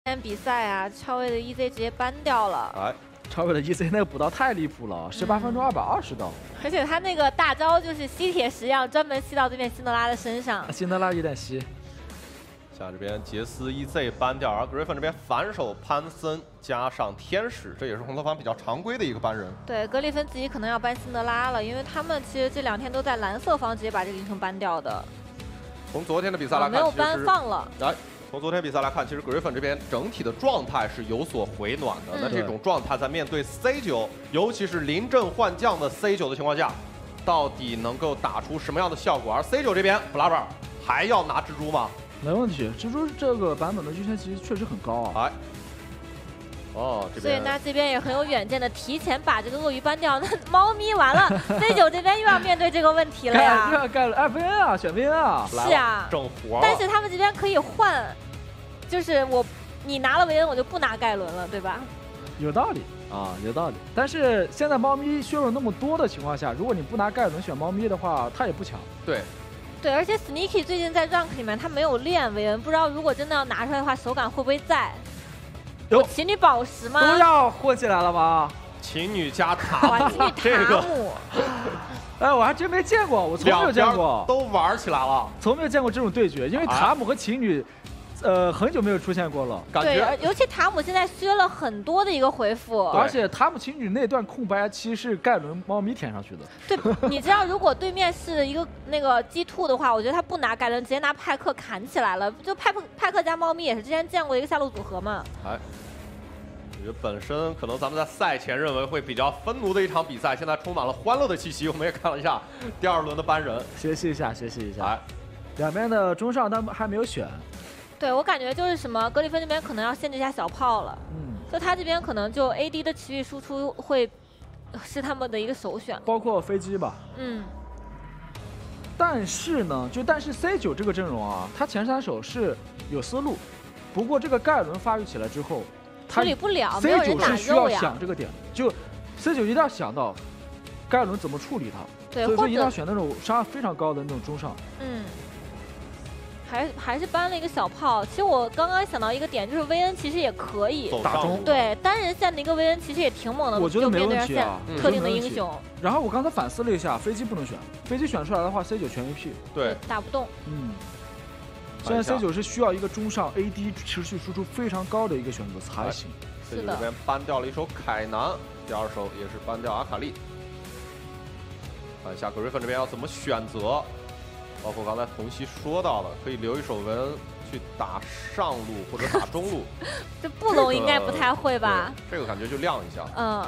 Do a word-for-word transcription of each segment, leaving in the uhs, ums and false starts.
今天比赛啊，超威的 E Z 直接搬掉了。 哎， 超威的 E Z 那个补刀太离谱了，十八分钟二百二十刀， 而且他那个大招就是吸铁石一样，专门吸到对面辛德拉的身上。 辛德拉有点吸。 像这边杰斯 E Z 搬掉，而 Griffin 这边反手潘森加上天使，这也是红头方比较常规的一个搬人。对， 格里芬自己可能要搬辛德拉了，因为他们其实这两天都在蓝色方直接把这个英雄搬掉的。从昨天的比赛来看，哦、没有搬放了。来。从昨天比赛来看，其实 Griffin 这边整体的状态是有所回暖的。嗯、那这种状态在面对 C 九，尤其是临阵换将的 C 九的情况下，到底能够打出什么样的效果？而 C 九这边 Blabber 还要拿蜘蛛吗？ 没问题，蜘蛛这个版本的预先级确实很高啊。 哎，哦，这边。 所以那这边也很有远见的，提前把这个鳄鱼搬掉。那猫咪完了 ，C 九这边又要面对这个问题了呀。 盖盖了 F N 啊，选 V N 啊。 是啊， 整活。 但是他们这边可以换。就是我，你拿了维恩，我就不拿盖伦了，对吧？ 有道理啊，有道理。但是现在猫咪削弱那么多的情况下，如果你不拿盖伦选猫咪的话，它也不强。 对， 对，而且 Sneaky 最近在 rank 里面他没有练维恩，不知道如果真的要拿出来的话，手感会不会在？有奇女宝石吗？ 都要混起来了吗？ 奇女加塔姆， 这个。 哎，我还真没见过，我从没有见过。 都玩起来了， 从没有见过这种对决，因为塔姆和奇女。呃，很久没有出现过了， 感觉。 对，尤其塔姆现在削了很多的一个回复， 而且塔姆情侣那段空白期是盖伦猫咪填上去的。 对，你知道如果对面是一个那个 G 二 的话，我觉得他不拿盖伦，直接拿派克砍起来了。就派克派克加猫咪也是之前见过的一个下路组合嘛。 哎，我觉得本身可能咱们在赛前认为会比较愤怒的一场比赛，现在充满了欢乐的气息。我们也看了一下第二轮的搬人， 学习一下，学习一下。 哎， 两边的中上他们还没有选。 对，我感觉就是什么，格里芬这边可能要限制一下小炮了，嗯，所以他这边可能就 A D 的奇遇输出会是他们的一个首选， 包括飞机吧， 嗯。 但是呢，就但是 C 九这个阵容啊，他前三手是有思路，不过这个盖伦发育起来之后， 处理不了 ，C 九是需要想这个点，就 C 九一定要想到盖伦怎么处理他， 对， 所以说一定要选那种伤害非常高的那种中上， 嗯。还还是搬了一个小炮。其实我刚刚想到一个点，就是薇恩其实也可以打中， 对单人线的一个薇恩其实也挺猛的， 我觉得没问题啊， 特定的英雄。 然后我刚才反思了一下，飞机不能选，飞机选出来的话 ，C 九全 A P， 对， 打不动。 嗯，现在 C 九是需要一个中上 A D 持续输出非常高的一个选择才行。 是的。 这边搬掉了一手凯南，第二手也是搬掉阿卡丽。看一下 Griffin 这边要怎么选择。包括刚才童曦说到了，可以留一手文去打上路或者打中路。 这布隆应该不太会吧？ 这个感觉就亮一下。 嗯。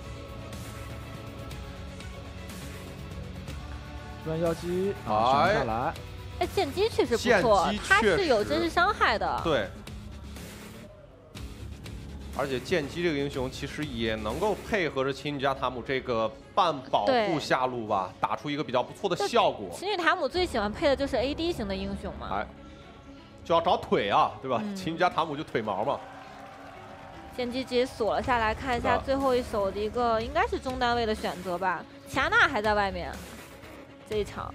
乱妖姬啊，选下来。 哎，剑姬确实不错，他是有真实伤害的。 对。而且剑姬这个英雄其实也能够配合着奇女加塔姆这个半保护下路吧，打出一个比较不错的效果。 奇女塔姆最喜欢配的就是 A D 型的英雄嘛， 哎，就要找腿啊，对吧？奇女加塔姆就腿毛嘛。 剑姬直接锁了下来，看一下最后一手的一个应该是中单位的选择吧。奇亚娜还在外面，这一场。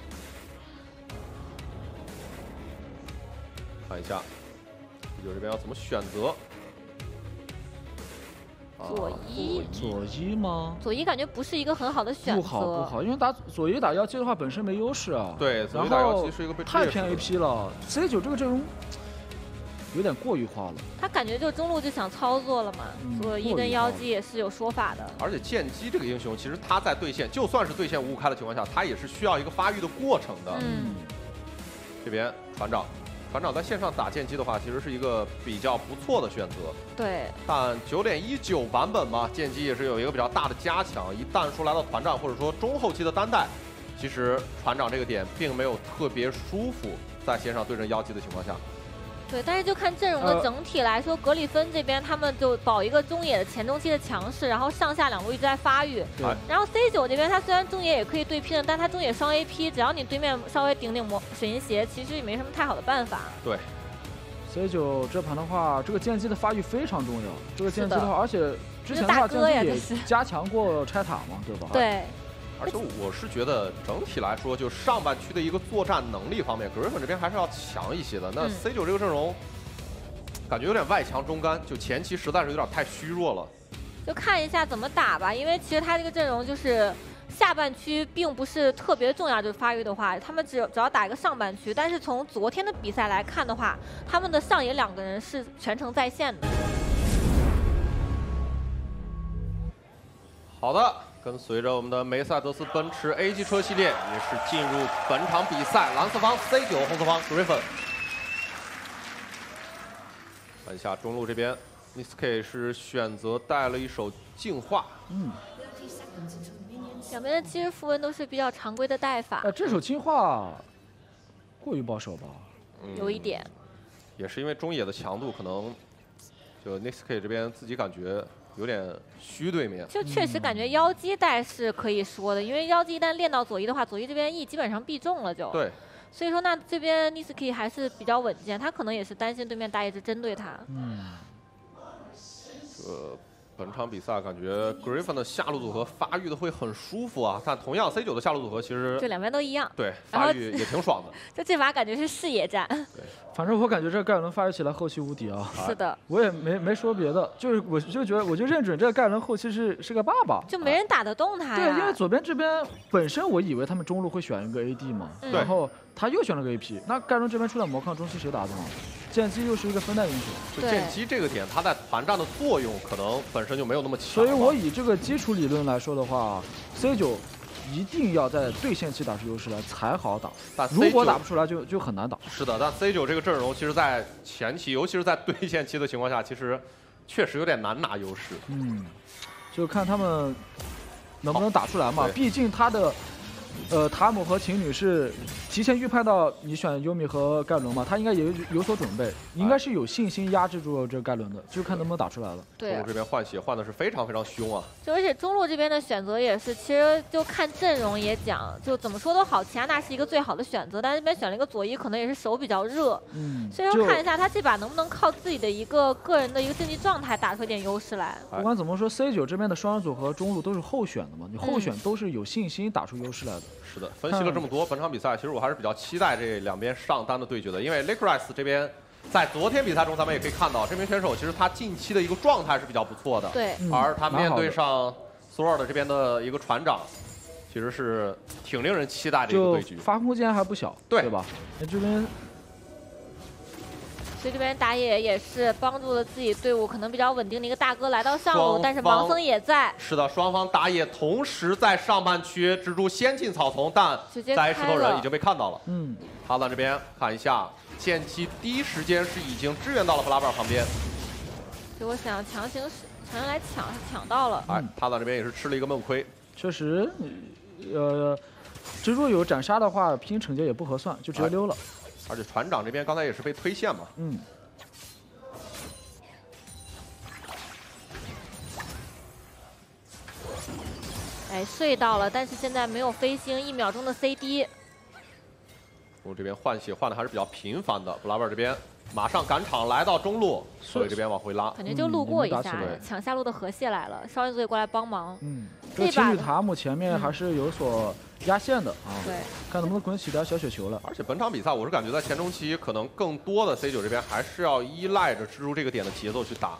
看一下，啤酒这边要怎么选择？ 左一左一吗？ 左一感觉不是一个很好的选择。 不好不好，因为打左一打妖姬的话本身没优势啊。 对，左一打妖姬是一个被太偏 A P 了。C 九这个阵容有点过于化了。 他感觉就中路就想操作了嘛，左一跟妖姬也是有说法的。 而且剑姬这个英雄，其实他在对线，就算是对线五五开的情况下，他也是需要一个发育的过程的。 嗯。 这边船长。船长在线上打剑姬的话，其实是一个比较不错的选择。 对。 但九点一九版本嘛，剑姬也是有一个比较大的加强。一旦说来到团战或者说中后期的单带，其实船长这个点并没有特别舒服，在线上对阵妖姬的情况下。 对，但是就看阵容的整体来说，呃、格里芬这边他们就保一个中野的前中期的强势，然后上下两路一直在发育。 对。 然后 C 九这边他虽然中野也可以对拼的，但他中野双 A P， 只要你对面稍微顶顶魔水银鞋，其实也没什么太好的办法。 对。 C 九这盘的话，这个剑姬的发育非常重要。这个剑姬的话，而且之前的话剑姬也加强过拆塔嘛，对吧？ 对。 而且我是觉得整体来说，就上半区的一个作战能力方面，格瑞芬这边还是要强一些的。那 C 九这个阵容， 感觉有点外强中干，就前期实在是有点太虚弱了。 就看一下怎么打吧，因为其实他这个阵容就是下半区并不是特别重要，就是发育的话，他们只只要打一个上半区。但是从昨天的比赛来看的话，他们的上野两个人是全程在线的。 好的，跟随着我们的梅赛德斯奔驰 A 级车系列，也是进入本场比赛，蓝色方 C 九，红色方 Griffin。看一下中路这边 ，Niske 是选择带了一手净化。嗯。 两边的其实符文都是比较常规的带法。 哎，这手净化过于保守吧？ 嗯、有一点。 也是因为中野的强度可能，就 Niske 这边自己感觉有点虚对面。 就确实感觉妖姬带是可以说的，因为妖姬一旦练到左一的话，左一这边 E 基本上必中了就。 对。 所以说，那这边 Niske 还是比较稳健，他可能也是担心对面大野是针对他。 嗯。 呃。本场比赛感觉 Griffin 的下路组合发育的会很舒服啊，但同样 C 九的下路组合其实就两边都一样， 对，发育也挺爽的。 就这把感觉是视野战。 对， 反正我感觉这个盖伦发育起来后期无敌啊。 是的， 我也没没说别的，就是我就觉得我就认准这个盖伦后期是是个爸爸， 就没人打得动他。 对，因为左边这边本身我以为他们中路会选一个 A D 嘛， 嗯、 然后他又选了个 A P， 那盖伦这边出来魔抗中期谁打得动？剑姬又是一个分带英雄， 就剑姬这个点，它在团战的作用可能本身就没有那么强。 所以我以这个基础理论来说的话 ，C 九一定要在对线期打出优势来才好打， 但如果打不出来就就很难打。 是的，但 C 九这个阵容，其实在前期，尤其是在对线期的情况下，其实确实有点难拿优势。 嗯，就看他们能不能打出来嘛，毕竟他的。呃，塔姆和秦女是提前预判到你选优米和盖伦嘛，他应该也有有所准备，应该是有信心压制住这个盖伦的，就看能不能打出来了。 对、啊， 中路这边换血换的是非常非常凶啊！ 就而且中路这边的选择也是，其实就看阵容也讲，就怎么说都好，齐亚娜是一个最好的选择，但是这边选了一个左一，可能也是手比较热， 嗯， 所以说看一下他这把能不能靠自己的一个个人的一个竞技状态打出一点优势来。 不管怎么说 ，C 九这边的双人组合中路都是后选的嘛，你后选都是有信心打出优势来的。 嗯、是的，分析了这么多，本场比赛其实我还是比较期待这两边上单的对决的，因为 Licorice 这边在昨天比赛中咱们也可以看到，这名选手其实他近期的一个状态是比较不错的， 对， 而他面对上 Sword 这边的一个船长，其实是挺令人期待的一个对局， 发挥空间还不小， 对对吧？那这边。 所以这边打野也是帮助了自己队伍可能比较稳定的一个大哥来到上路，但是盲僧也在。 是的，双方打野同时在上半区蜘蛛先进草丛，但在石头人已经被看到了。 嗯， 哈兰这边看一下，剑姬第一时间是已经支援到了布拉贝尔旁边。 所以我想强行强行来抢，抢到了。 哎，哈兰这边也是吃了一个闷亏。 确实，呃，蜘蛛有斩杀的话，拼惩戒也不合算，就直接溜了。哎而且船长这边刚才也是被推线嘛， 嗯， 哎，睡到了，但是现在没有飞星，一秒钟的 C D。 我这边换血换的还是比较频繁的，布拉贝尔这边马上赶场来到中路，所以这边往回拉， 感觉就路过一下，嗯、抢下路的河蟹来了，少爷组也过来帮忙。 嗯，这青绿塔姆前面还是有所压线的啊， 对， 看能不能滚起点小雪球了。 而且本场比赛我是感觉在前中期可能更多的 C 九这边还是要依赖着蜘蛛这个点的节奏去打。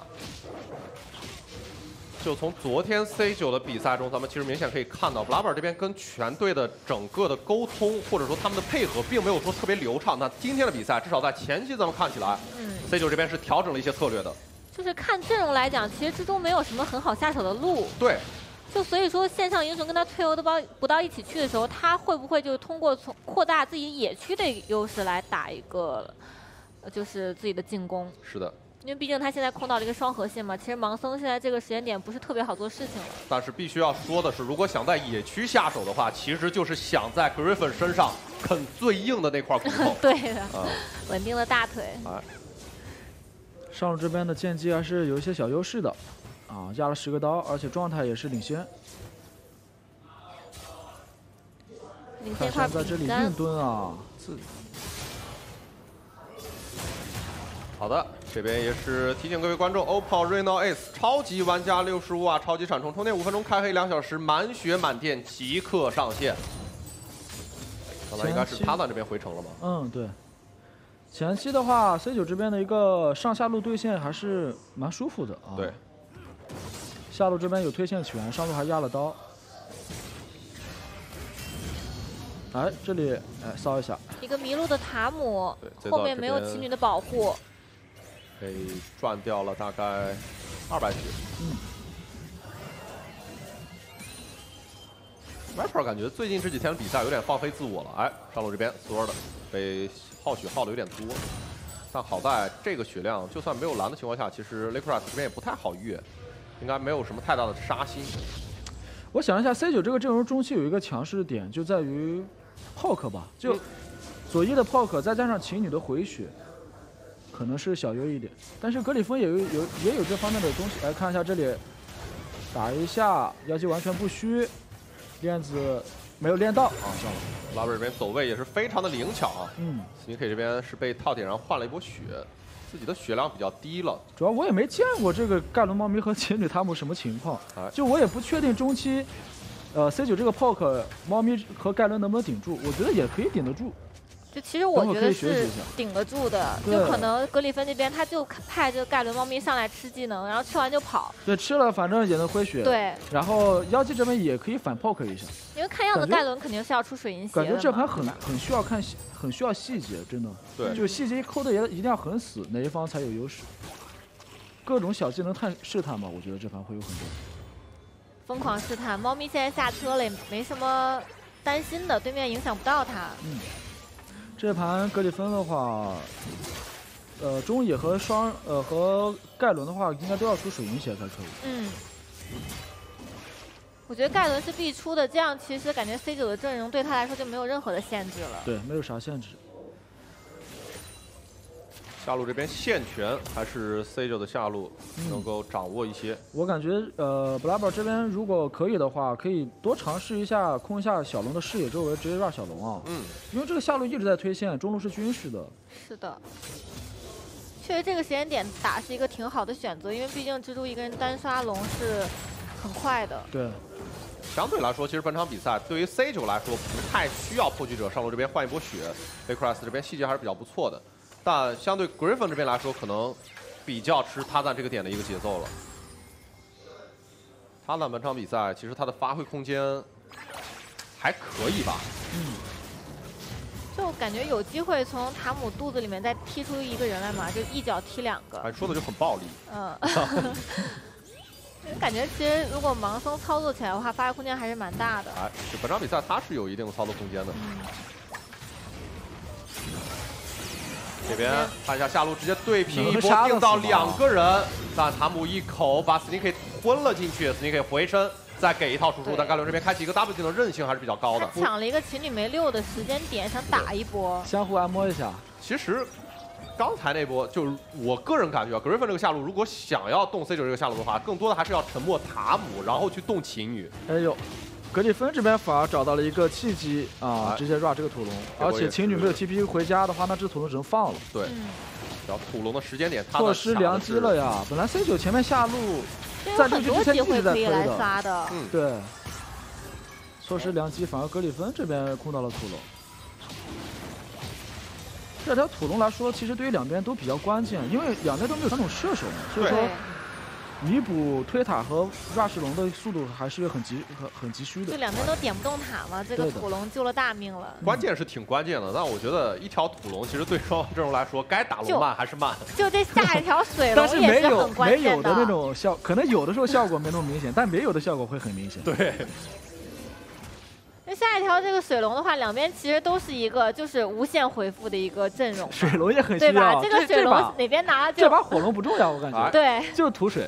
就从昨天 C 九的比赛中，咱们其实明显可以看到，布拉贝尔这边跟全队的整个的沟通，或者说他们的配合，并没有说特别流畅。那今天的比赛，至少在前期咱们看起来，嗯 ，C 九这边是调整了一些策略的。 就是看阵容来讲，其实蜘蛛没有什么很好下手的路。 对。 就所以说，线上英雄跟他退欧的包不到一起去的时候，他会不会就通过从扩大自己野区的优势来打一个，就是自己的进攻？ 是的。 因为毕竟他现在控到了一个双核线嘛，其实盲僧现在这个时间点不是特别好做事情了。 但是必须要说的是，如果想在野区下手的话，其实就是想在 Griffin 身上啃最硬的那块骨头。 对的，啊、稳定的大腿。 哎， 上路这边的剑姬还是有一些小优势的，啊，压了十个刀，而且状态也是领先。 领先块在这里硬蹲啊，自。 好的，这边也是提醒各位观众 ，O P P O Reno Ace 超级玩家六十五瓦超级闪充，充电五分钟，开黑两小时，满血满电即刻上线。刚才应该是他在这边回城了吗？ 嗯，对。 前期的话 ，C 九这边的一个上下路对线还是蛮舒服的啊。 对。 下路这边有推线权，上路还压了刀。哎，这里哎骚一下。 一个迷路的塔姆，后面没有奇女的保护， 被赚掉了大概二百血。嗯。Viper 感觉最近这几天的比赛有点放飞自我了。哎，上路这边 Sword 被耗血耗的有点多，但好在这个血量，就算没有蓝的情况下，其实 Liquid 这边也不太好越，应该没有什么太大的杀心。 我想一下 ，C 九这个阵容中期有一个强势的点，就在于 Poke 吧，就左翼的 Poke 再加上琴女的回血，可能是小优一点。但是格里芬也有有也有这方面的东西。来看一下这里，打一下妖姬完全不虚，链子没有练到啊，算了。 拉贝这边走位也是非常的灵巧啊。 嗯 ，S N K 这边是被套点上换了一波血，自己的血量比较低了。 主要我也没见过这个盖伦猫咪和琴女塔姆什么情况， 哎、 就我也不确定中期。 呃 ，C 九这个 Poke 猫咪和盖伦能不能顶住？我觉得也可以顶得住。 就其实我觉得是顶得住的，就可能格里芬这边他就派这个盖伦猫咪上来吃技能，然后吃完就跑。 对，吃了反正也能回血。 对。 然后妖姬这边也可以反 Poke 一下。 因为看样子盖伦肯定是要出水银鞋的。 感觉这盘很很需要看细，很需要细节，真的。 对。 就细节抠的也一定要很死，哪一方才有优势。各种小技能探试探吧，我觉得这盘会有很多。 疯狂试探，猫咪现在下车了，也没什么担心的，对面影响不到它。 嗯，这盘格里芬的话，呃，中野和双呃和盖伦的话，应该都要出水银血才可以。 嗯，我觉得盖伦是必出的，这样其实感觉 C 九的阵容对他来说就没有任何的限制了。 对，没有啥限制。 下路这边线权还是 C 九的下路能够掌握一些。嗯、 我感觉呃 ，Blabber 这边如果可以的话，可以多尝试一下控一下小龙的视野周围，直接让小龙啊。嗯。因为这个下路一直在推线，中路是军事的。 是的。确实这个时间点打是一个挺好的选择，因为毕竟蜘蛛一个人单刷龙是很快的。 对。 相对来说，其实本场比赛对于 C 九来说不太需要破局者上路这边换一波血 ，Across 这边细节还是比较不错的。 但相对 Griffin 这边来说，可能比较吃他在这个点的一个节奏了。他在本场比赛其实他的发挥空间还可以吧？ 嗯。 就感觉有机会从塔姆肚子里面再踢出一个人来嘛，就一脚踢两个。 哎，说的就很暴力。 嗯。感觉其实如果盲僧操作起来的话，发挥空间还是蛮大的。 哎，就本场比赛他是有一定的操作空间的。 嗯这边看一下下路，直接对拼一波，定到两个人，但塔姆一口把 S N K 吞了进去 ，S N K 回身再给一套输出，但盖伦这边开启一个 W 技能，韧性还是比较高的。 抢了一个情侣没六的时间点，想打一波， 相互按摩一下。 其实刚才那波，就是我个人感觉啊 ，Griffin 这个下路如果想要动 C 九这个下路的话，更多的还是要沉默塔姆，然后去动情侣。 哎呦。 格里芬这边反而找到了一个契机啊，直接 run 这个土龙，而且情侣没有 T P 回家的话，那这土龙只能放了。 对，然后土龙的时间点， 错失良机了呀！本来 C 九前面下路在这局之前一直在推的， 嗯，对，错失良机，反而格里芬这边控到了土龙。这条土龙来说，其实对于两边都比较关键，因为两边都没有传统射手嘛，所以说。 弥补推塔和 rush 龙的速度还是很急很很急需的。 就两边都点不动塔嘛，这个土龙救了大命了。 关键是挺关键的，但我觉得一条土龙其实对双方阵容来说，该打龙慢还是慢。 就这下一条水龙也是很关键的。 没有的那种效，可能有的时候效果没那么明显，但没有的效果会很明显。 对。 那下一条这个水龙的话，两边其实都是一个就是无限回复的一个阵容。 水龙也很需要。 对吧？这个水龙哪边拿就。 这把火龙不重要，我感觉。 对。 就吐水。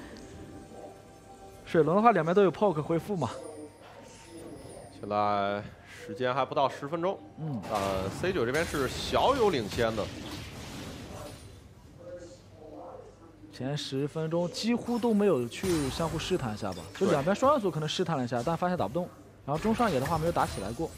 水龙的话，两边都有 poke 恢复嘛。 现在时间还不到十分钟， 嗯， 呃 ，C 九这边是小有领先的。 前十分钟几乎都没有去相互试探一下吧，就两边双人组可能试探了一下，但发现打不动。然后中上野的话没有打起来过。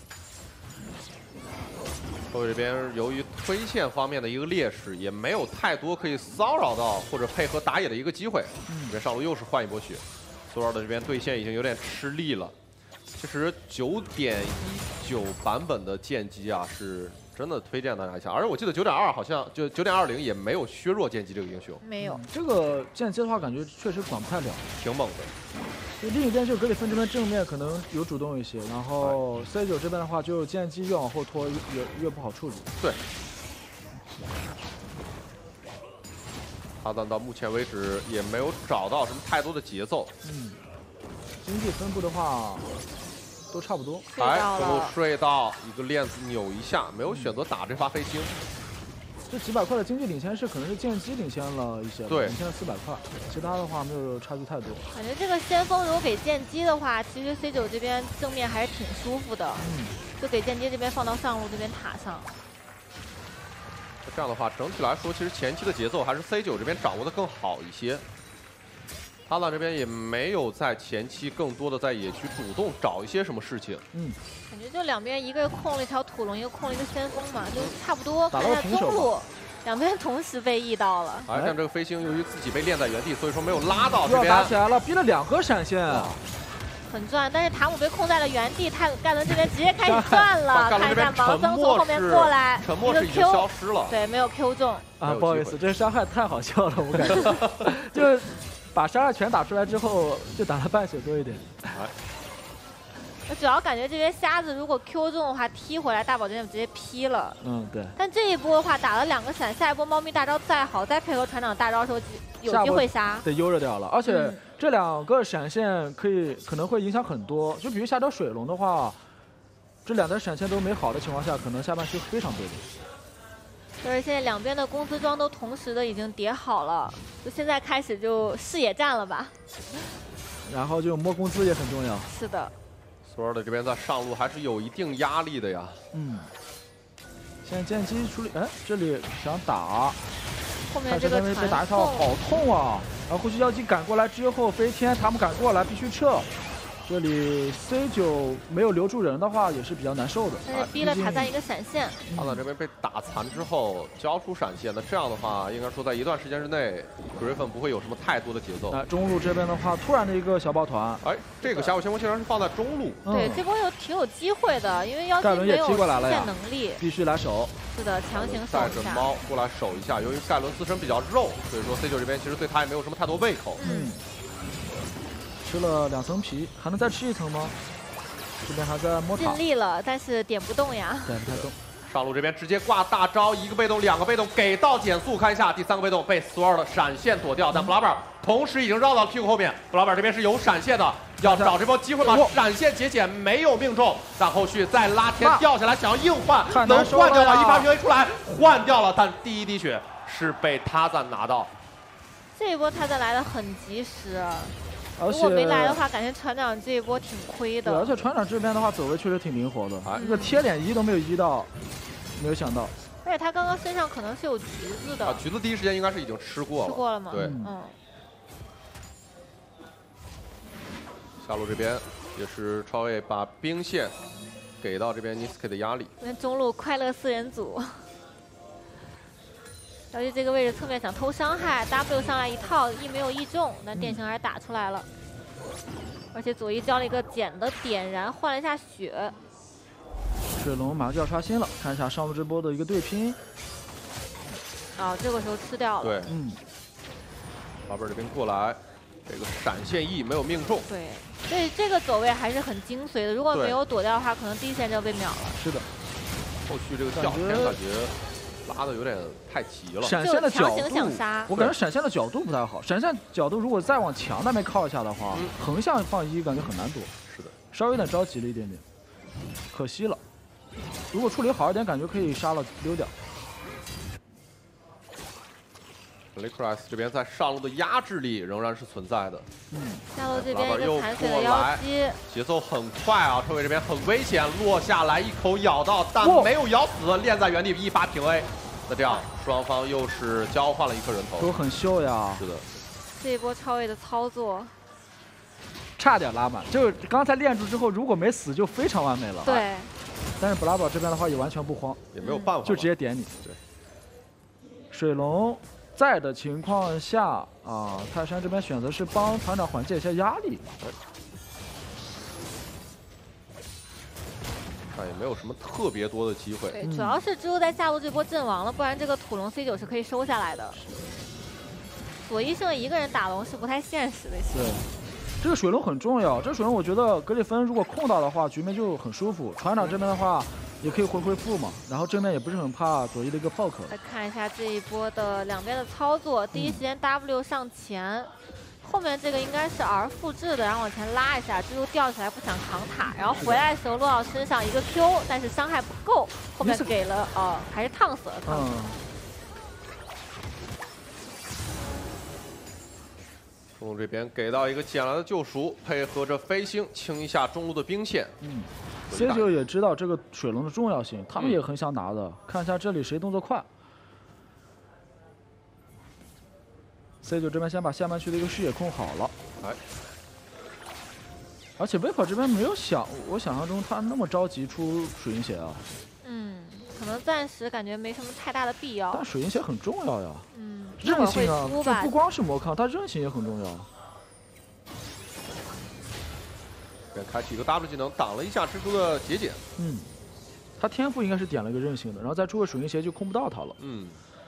后这边由于推线方面的一个劣势，也没有太多可以骚扰到或者配合打野的一个机会。嗯，这边上路又是换一波血。 索尔的这边对线已经有点吃力了。其实九点一九版本的剑姬啊是真的推荐大家一下。而且我记得九点二好像就九点二零也没有削弱剑姬这个英雄， 没有、 嗯。这个剑姬的话，感觉确实管不太了， 挺猛的。 另一边就格里芬这边正面可能有主动一些，然后 C 九这边的话，就剑姬越往后拖越越不好处理。 对。哈赞到目前为止也没有找到什么太多的节奏。 嗯。经济分布的话。都差不多， 哎，中路睡到一个链子扭一下，没有选择打这发飞星。 这几百块的经济领先是可能是剑姬领先了一些， 对， 领先了四百块，其他的话没有差距太多。 感觉这个先锋如果给剑姬的话，其实 C 九这边正面还是挺舒服的，嗯，就给剑姬这边放到上路这边塔上。 这样的话，整体来说，其实前期的节奏还是 C 九这边掌握的更好一些。哈赞这边也没有在前期更多的在野区主动找一些什么事情。 嗯， 感觉就两边一个控了一条土龙，一个控了一个先锋嘛，就差不多。看一下中路，两边同时被 E 到了。 而像这个飞星由于自己被链在原地，所以说没有拉到这边。 要打起来了，逼了两个闪现。 很赚，但是塔姆被控在了原地，泰盖伦这边直接开始赚了。看一下盲僧从后面过来， 沉默是已经消失了。 对，没有 Q 中。 啊，不好意思，这伤害太好笑了，我感觉。就。把伤害全打出来之后，就打了半血多一点。 我主要感觉这边瞎子如果 Q 中的话，踢回来大宝这边直接劈了。 嗯，对。 但这一波的话，打了两个闪，下一波猫咪大招再好，再配合船长大招的时候，有机会杀。 得悠着掉了，而且这两个闪现可以可能会影响很多。就比如下条水龙的话，这两条闪现都没好的情况下，可能下半区非常被动。 就是现在两边的公司装都同时的已经叠好了，就现在开始就视野战了吧。 然后就摸工资也很重要。 是的。 索尔的这边在上路还是有一定压力的呀。 嗯。现在剑姬处理，哎，这里想打， 后面这个被打一套好痛啊！然后后续妖姬赶过来之后飞天，塔姆赶过来必须撤。这里 C 九没有留住人的话，也是比较难受的。 但是逼了塔赞一个闪现。 塔赞这边被打残之后交出闪现，那这样的话，应该说在一段时间之内 ，Griffin 不会有什么太多的节奏。 那中路这边的话，突然的一个小抱团， 哎，这个峡谷先锋竟然是放在中路。 对，嗯、这波有挺有机会的，因为妖姬没有实现能力， 必须来守。 是的，强行守一下。带着猫过来守一下，由于盖伦自身比较肉，所以说 C 九这边其实对他也没有什么太多胃口。 嗯。吃了两层皮，还能再吃一层吗？这边还在摸塔。 尽力了，但是点不动呀。 点不太动。 上路这边直接挂大招，一个被动，两个被动，给到减速。看一下第三个被动被索尔的闪现躲掉，但布拉本同时已经绕到屁股后面。布拉本这边是有闪现的，要找这波机会把闪现节俭，没有命中。但后续再拉天掉下来，想要硬换，能换掉吗？一发 P A 出来换掉了，但第一滴血是被他赞拿到。 这一波他赞来的很及时。 而且如果没来的话，感觉船长这一波挺亏的。 而且船长这边的话，走位确实挺灵活的，啊，这个贴脸移都没有移到，没有想到。 而且他刚刚身上可能是有橘子的。 啊，橘子第一时间应该是已经吃过了。 吃过了吗？ 对， 嗯。 下路这边也是超位把兵线给到这边 Niske 的压力。 那中路快乐四人组。小姐这个位置侧面想偷伤害 ，W 上来一套，E 没有 E 中，那电刑还是打出来了。而且左一交了一个简的点燃，换了一下血。 水龙马上就要刷新了，看一下上路这波的一个对拼。 啊、哦，这个时候吃掉了。 对，嗯。巴贝这边过来，这个闪现 E 没有命中。 对，所以这个走位还是很精髓的。如果没有躲掉的话，可能第一线就被秒了。 是的。 后续这个掉天感觉。拉的有点太急了， 闪现的角度， 我感觉闪现的角度不太好。闪现角度如果再往墙那边靠一下的话，嗯、横向放一感觉很难躲。 是的， 稍微有点着急了一点点，可惜了。如果处理好一点，感觉可以杀了溜掉。 Licorice 这边在上路的压制力仍然是存在的。 嗯，下路这边一个残血的妖姬， 节奏很快啊！车尾这边很危险，落下来一口咬到，但没有咬死，链在原地一发平 A。那这样双方又是交换了一颗人头， 都很秀呀。 是的， 这一波超位的操作差点拉满，就是刚才链住之后，如果没死就非常完美了。 对， 但是布拉宝这边的话也完全不慌， 也没有办法， 就直接点你。 对， 水龙在的情况下啊，泰山这边选择是帮团长缓解一下压力。 但也没有什么特别多的机会。 对，主要是蜘蛛在下路这波阵亡了，不然这个土龙 C 九是可以收下来的。左一胜一个人打龙是不太现实的。 对，这个水龙很重要。这水龙我觉得格里芬如果控到的话，局面就很舒服。船长这边的话。也可以回回复嘛，然后正面也不是很怕左一的一个 poke。 来看一下这一波的两边的操作，第一时间 W 上前，嗯、后面这个应该是 R 复制的，然后往前拉一下，蜘蛛吊起来不想扛塔，然后回来的时候落到身上一个 Q， 但是伤害不够，后面给了哦，还是烫死了，烫死了。 中路这边给到一个捡来的救赎，配合着飞星清一下中路的兵线。嗯。 C 九也知道这个水龙的重要性，他们也很想拿的。嗯、看一下这里谁动作快。C 九这边先把下半区的一个视野控好了。哎。而且 Viper 这边没有想我想象中他那么着急出水银鞋啊。 嗯，可能暂时感觉没什么太大的必要。 但水银鞋很重要呀。嗯。韧性啊，这不光是魔抗，它韧性也很重要。 开启一个 W 技能挡了一下蜘蛛的节俭。 嗯，他天赋应该是点了一个韧性的，然后再出个水银鞋就控不到他了。嗯。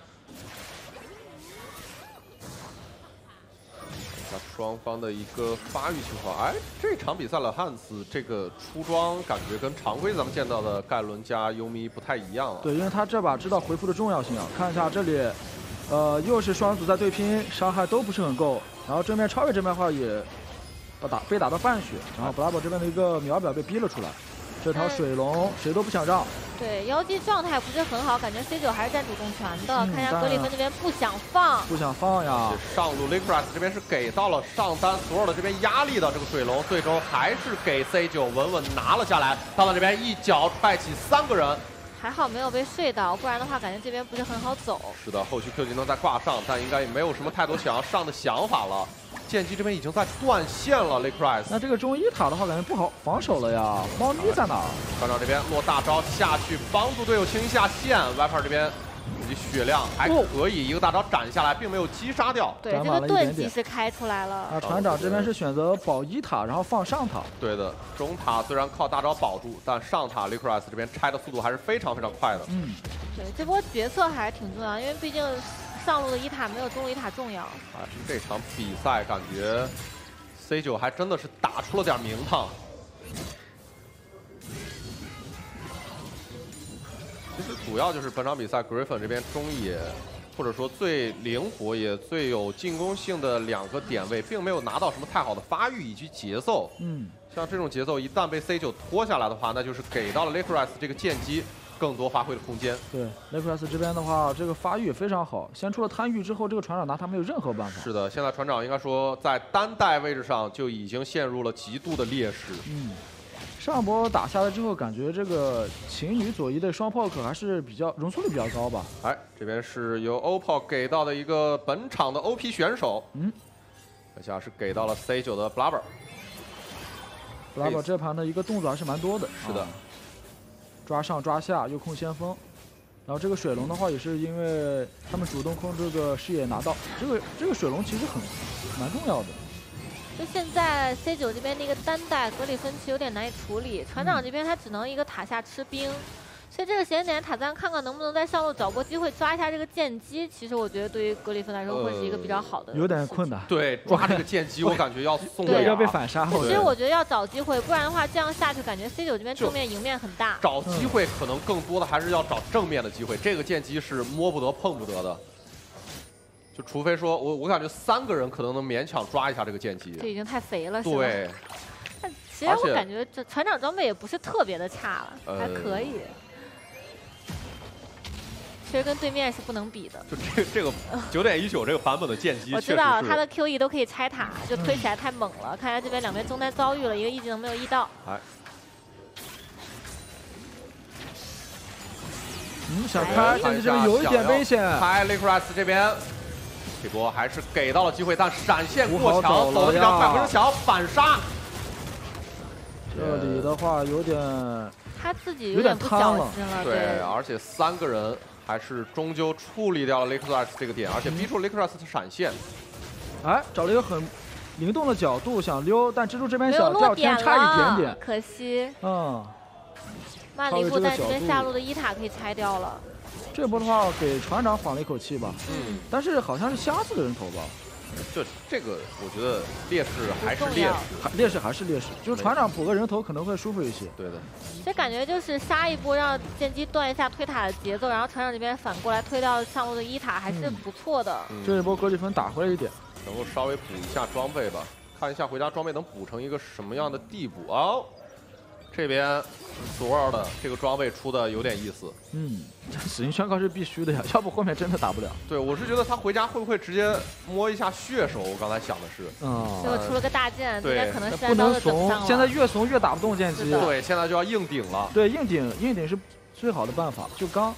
那双方的一个发育情况，哎，这场比赛了汉斯这个出装感觉跟常规咱们见到的盖伦加优米不太一样啊。 对，因为他这把知道回复的重要性啊。看一下这里，呃，又是双组在对拼，伤害都不是很够，然后正面超越这边的话也。打被打到半血，然后 Bravo 这边的一个秒表被逼了出来，这条水龙谁都不想让。 对，妖姬状态不是很好，感觉 C 九还是占主动权的。嗯、看一下格里芬这边不想放， 不想放呀。 上路 Licorice 这边是给到了上单所有的这边压力的这个水龙，最终还是给 C 九稳稳拿了下来。到了这边一脚踹起三个人。 还好没有被睡到，不然的话感觉这边不是很好走。 是的，后续 Q 技能再挂上，但应该也没有什么太多想要上的想法了。剑姬这边已经在断线了 ，Licorice。 那这个中一塔的话，感觉不好防守了呀。猫咪在哪儿？ 船长这边落大招下去，帮助队友清一下线。Viper 这边自己血量还可以，一个大招斩下来，并没有击杀掉。 对，这个盾即是开出来了。 啊，船长这边是选择保一塔，然后放上塔。 对的，中塔虽然靠大招保住，但上塔 Licorice 这边拆的速度还是非常非常快的。 嗯，对，这波决策还是挺重要，因为毕竟。上路的一塔没有中路一塔重要。啊， 这场比赛感觉 C 九还真的是打出了点名堂。其实主要就是本场比赛 Griffin 这边中野，或者说最灵活也最有进攻性的两个点位，并没有拿到什么太好的发育以及节奏。嗯，像这种节奏一旦被 C 九拖下来的话，那就是给到了 Licorice 这个剑姬。更多发挥的空间。 对 ，Licorice 这边的话，这个发育也非常好。先出了贪欲之后，这个船长拿他没有任何办法。 是的，现在船长应该说在单带位置上就已经陷入了极度的劣势。嗯， 上波打下来之后，感觉这个情侣左一的双炮可还是比较容错率比较高吧。 哎，这边是由 O P P O 给到的一个本场的 O P 选手。嗯，这下是给到了 C 九的 Blubber。Blubber 这盘的一个动作还是蛮多的。 是的。 啊抓上抓下又控先锋，然后这个水龙的话也是因为他们主动控这个视野拿到，这个这个水龙其实很蛮重要的。 就现在 C 九这边的一个单带格里芬奇有点难以处理，船长这边他只能一个塔下吃兵。嗯，所以这个时间点，塔赞看看能不能在上路找波机会抓一下这个剑姬。其实我觉得对于格里芬来说会是一个比较好的、呃。 有点困难。 对，抓这个剑姬我感觉要送对要被反杀。 其实我觉得要找机会，不然的话这样下去，感觉 C 九这边正面赢面很大。 找机会可能更多的还是要找正面的机会，这个剑姬是摸不得碰不得的。就除非说我我感觉三个人可能能勉强抓一下这个剑姬。 这已经太肥了，是吧？ 对。 但其实我感觉这船长装备也不是特别的差了，呃、还可以。其实跟对面是不能比的。 就这这个九点一九这个版本的剑姬， 我知道他的 Q E 都可以拆塔，就推起来太猛了。嗯、看一下这边两边中单遭遇了一个 E 技能没有 E 到。哎。 嗯，想开，但是这边有一点危险。 开 Licorice 这边，这波还是给到了机会，但闪现过强，走的比较快，不是想要反杀。 这里的话有点， 他自己有点不小心了。 对，而且三个人。还是终究处理掉了 Licorice 这个点，而且逼出了 Licorice 的闪现。 哎，找了一个很灵动的角度想溜，但蜘蛛这边小掉天差一点点， 可惜。 嗯， 慢了一步，但这边下路的伊塔可以拆掉了。 这波的话给船长缓了一口气吧。 嗯。 但是好像是瞎子的人头吧？ 就这个，我觉得劣势还是劣势， 劣势还是劣势。就是船长补个人头可能会舒服一些。 对的。 这感觉就是杀一波，让剑姬断一下推塔的节奏，然后船长这边反过来推掉上路的伊塔，还是不错的。 嗯、这一波格里芬打回来一点， 能够稍微补一下装备吧，看一下回家装备能补成一个什么样的地步啊？哦这边索尔的这个装备出的有点意思。 嗯，死刑宣告是必须的呀，要不后面真的打不了。 对，我是觉得他回家会不会直接摸一下血手？我刚才想的是， 嗯， 结果出了个大剑， 对， 可能不能怂。现在越怂越打不动剑姬。 对，现在就要硬顶了。 对，硬顶，硬顶是最好的办法。就刚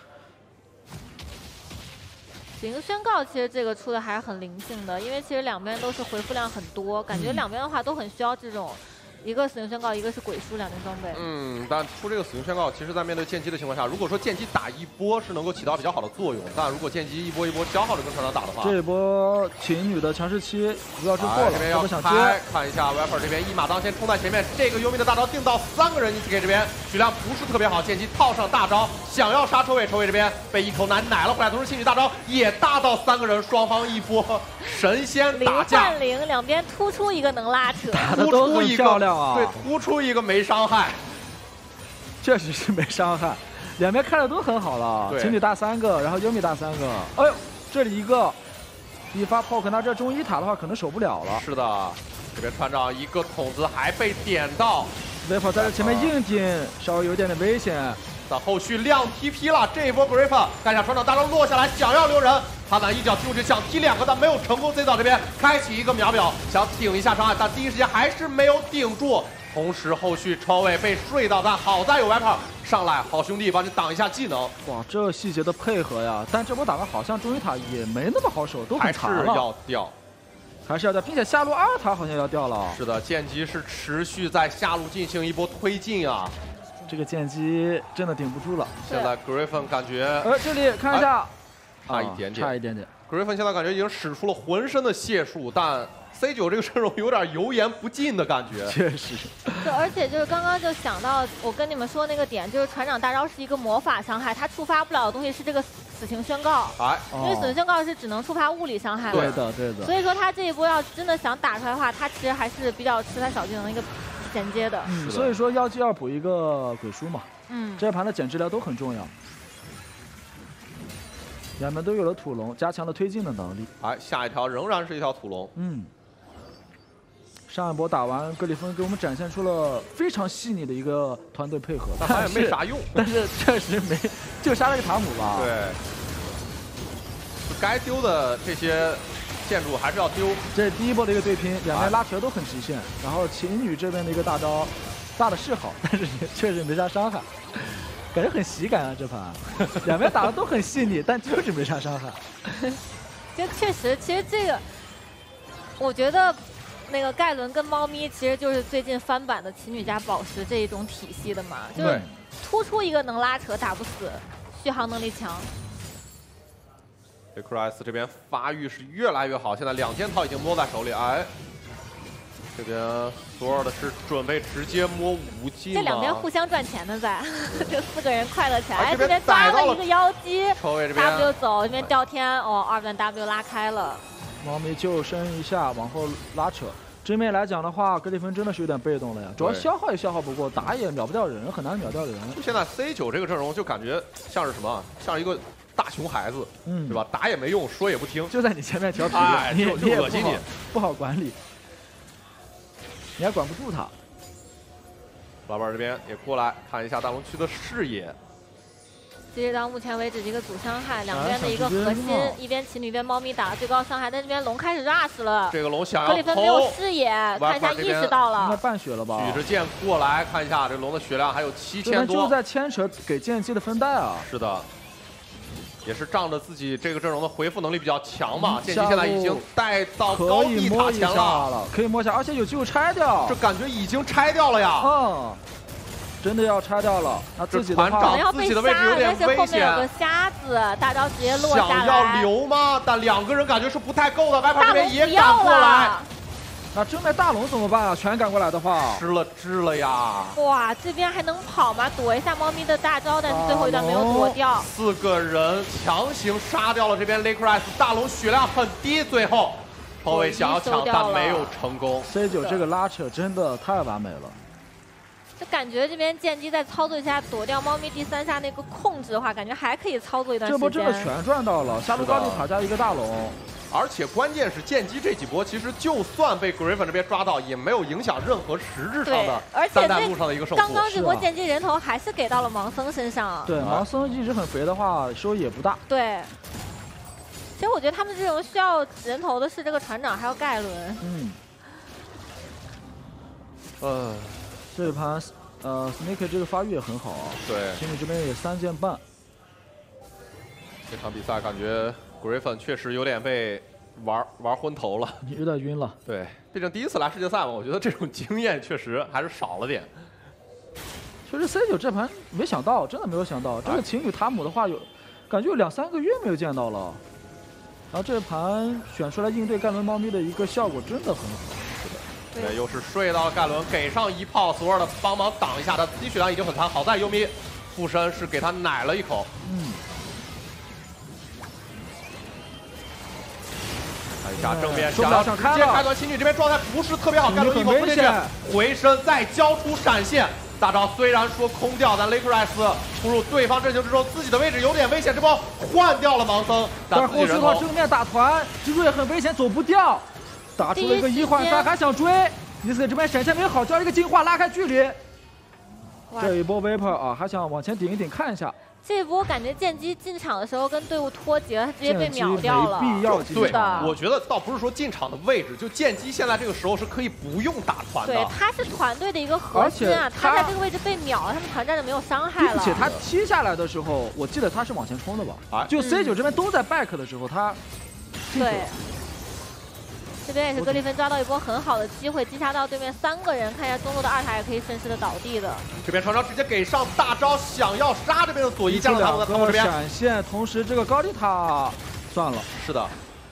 死刑宣告其实这个出的还是很灵性的，因为其实两边都是回复量很多，感觉两边的话都很需要这种。一个死刑宣告，一个是鬼书，两件装备。 嗯，但出这个死刑宣告，其实在面对剑姬的情况下，如果说剑姬打一波是能够起到比较好的作用，但如果剑姬一波一波消耗着跟船长打的话， 这一波琴女的强势期不要之过了， 这边要开，看一下 Viper 这边一马当先冲在前面，这个优米的大招定到三个人 ，E T K 这边血量不是特别好，剑姬套上大招，想要杀车尾，车尾这边被一口奶奶了回来，同时琴女大招也大到三个人，双方一波神仙打架， 零换零，两边突出一个能拉扯， 打的都很漂亮。 对，突出一个没伤害， 确实是没伤害，两边看着都很好了。情侣大三个，然后优米大三个。哎呦，这里一个一发 poke， 那这中一塔的话可能守不了了。 是的，这边船长一个筒子还被点到 ，Viper 在这前面硬顶，稍微有点点危险。 但后续亮 T P 了，这一波 Griffin 看一下船长大招落下来，想要留人，他拿一脚踢过去，想踢两个，但没有成功。Z 岛这边开启一个秒表，想顶一下伤害，但第一时间还是没有顶住。同时后续超位被睡到，但好在有 Viper 上来，好兄弟帮你挡一下技能。 哇，这细节的配合呀！但这波打的好像中一塔也没那么好守，都很残了。 还是要掉， 还是要掉，并且下路二塔好像要掉了。 是的，剑姬是持续在下路进行一波推进啊。 这个剑姬真的顶不住了。 现在 Griffin 感觉， 呃，这里看一下， 差一点点， 差一点点。 Griffin 现在感觉已经使出了浑身的解数，但 C 九这个阵容有点油盐不进的感觉。 确实。 对，而且就是刚刚就想到我跟你们说那个点，就是船长大招是一个魔法伤害，它触发不了的东西是这个死刑宣告。 哎， 因为死刑宣告是只能触发物理伤害。 对的，对的。 所以说他这一波要真的想打出来的话，他其实还是比较吃他小技能的一个衔接的。 嗯，所以说妖姬要补一个鬼书嘛。 嗯， 这一盘的减治疗都很重要。两边都有了土龙，加强了推进的能力。 哎，下一条仍然是一条土龙。 嗯。上一波打完，格里芬给我们展现出了非常细腻的一个团队配合， 但好像也没啥用。 但是确实没，就杀了个塔姆吧。 对。该丢的这些建筑还是要丢。 这是第一波的一个对拼，两边拉扯都很极限。然后琴女这边的一个大招，大的是好，但是也确实没啥伤害，感觉很喜感啊这盘。两边打的都很细腻，但就是没啥伤害。 这确实，其实这个，我觉得。那个盖伦跟猫咪其实就是最近翻版的奇女加宝石这一种体系的嘛，就是突出一个能拉扯打不死，续航能力强。 这 Chris 这边发育是越来越好，现在两件套已经摸在手里，哎，这边索尔的是准备直接摸五技吗？ 这两边互相赚钱的在，就四个人快乐起来。哎，这边抓了一个妖姬 ，W 走，这边掉天，哦，二段 W 拉开了。 猫咪救生一下，往后拉扯。这面来讲的话，格里芬真的是有点被动了呀，主要消耗也消耗不过，打也秒不掉人，很难秒掉人。 就现在 C 九这个阵容就感觉像是什么，像一个大熊孩子，嗯，对吧？打也没用，说也不听， 就在你前面调皮， 哎， 你就你也恶心你， 不好管理，你还管不住他。 老板这边也过来看一下大龙区的视野。 其实到目前为止，这个主伤害两边的一个核心，一边奇女一边猫咪打了最高伤害，但这边龙开始 rush 了。 这个龙想要格里芬没有视野，看一下意识到了， 应该半血了吧？ 举着剑过来看一下，这龙的血量还有七千多， 就在牵扯给剑姬的分带啊。 是的，也是仗着自己这个阵容的回复能力比较强嘛，剑姬现在已经带到高地塔前了， 可以摸一下，而且有机会拆掉， 这感觉已经拆掉了呀。 嗯。真的要拆掉了，那自己的话可能自己的位置有点危险。 后面有个瞎子，大招直接落下来。 想要留吗？但两个人感觉是不太够的。外盘这边也赶过来， 那正面大龙怎么办啊？全赶过来的话， 吃了吃了呀！ 哇，这边还能跑吗？躲一下猫咪的大招，但是最后一段没有躲掉。 四个人强行杀掉了这边 Lakers， 大龙血量很低，最后后卫想要抢，但没有成功。 C 九这个拉扯真的太完美了。 就感觉这边剑姬再操作一下躲掉猫咪第三下那个控制的话，感觉还可以操作一段时间。 这波真的全赚到了，下路高地塔加一个大龙。 而且关键是剑姬这几波，其实就算被 Griffin 这边抓到，也没有影响任何实质上的三弹路上的一个胜负。 刚刚这波剑姬人头还是给到了盲僧身上。 对，盲僧一直很肥的话，收益也不大。 对。其实我觉得他们这种需要人头的是这个船长还有盖伦。 嗯。 呃， 这一盘呃 Snake 这个发育也很好啊。 对。 情侣这边也三件半。 这场比赛感觉。Griffin 确实有点被玩玩昏头了， 有点晕了。 对，毕竟第一次来世界赛嘛，我觉得这种经验确实还是少了点。 确实 C 九这盘没想到，真的没有想到，这个情侣塔姆的话有，感觉有两三个月没有见到了。然后这盘选出来应对盖伦猫咪的一个效果真的很好。 是的。对，又是睡到了盖伦，给上一炮，所有的帮忙挡一下，他自己血量已经很残，好在优米附身是给他奶了一口。 嗯。 看一下正面，想要直接开团，情侣这边状态不是特别好，盖伦一口扑进去，回身再交出闪现，大招虽然说空掉，但 Lakers 突入对方阵型之中，自己的位置有点危险，这波换掉了盲僧， 但后续的话正面打团，蜘蛛也很危险，走不掉，打出了一个一换三，还想追，伊斯这边闪现没好，交一个净化拉开距离，这一波 Vapor 啊，还想往前顶一顶看一下。 这一波感觉剑姬进场的时候跟队伍脱节了，他直接被秒掉了。 没必要对，我觉得倒不是说进场的位置，就剑姬现在这个时候是可以不用打团的。 对，他是团队的一个核心啊，他在这个位置被秒了，他们团战就没有伤害了。 并且他踢下来的时候，我记得他是往前冲的吧？啊，就 C 九这边都在 back 的时候，他对。这边也是格里芬抓到一波很好的机会，击杀到对面三个人，看一下中路的二塔也可以顺势的倒地的。 这边船长直接给上大招，想要杀这边的左一，加上他们的他们这边闪现，同时这个高地塔算了， 是的。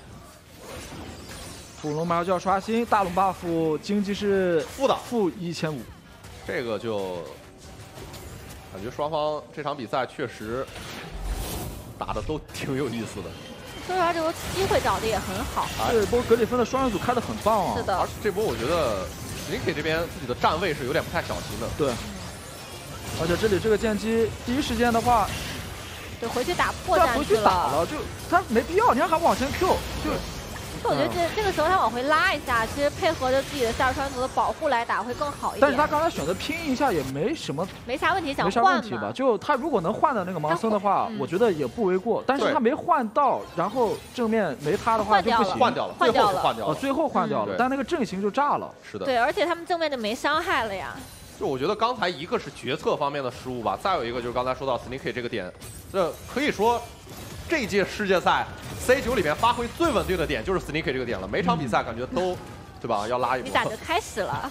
土龙马上就要刷新，大龙 buff 经济是负的， 负一千五。 这个就感觉双方这场比赛确实打的都挺有意思的。 说实话，这波机会找的也很好。 这波格里芬的双人组开的很棒啊！ 是的。 而且这波我觉得 Sneaky 这边自己的站位是有点不太小心的。 对。而且这里这个剑姬第一时间的话， 对，回去打破绽回去打了，就他没必要，你让他往前 Q 就。 我觉得这这个时候他往回拉一下，其实配合着自己的下川图的保护来打会更好一点。 但是他刚才选择拼一下也没什么， 没啥问题，想没啥问题吧？就他如果能换到那个盲僧的话，我觉得也不为过。但是他没换到，然后正面没他的话就不行。 换掉了， 换掉了， 换掉了， 最后换掉了，但那个阵型就炸了。 是的。 对，而且他们正面就没伤害了呀。 就我觉得刚才一个是决策方面的失误吧，再有一个就是刚才说到 Sneaky 这个点，这可以说。这届世界赛 C 九里面发挥最稳定的点就是 Sneaky 这个点了，每场比赛感觉都，对吧？要拉一波。 你咋就开始了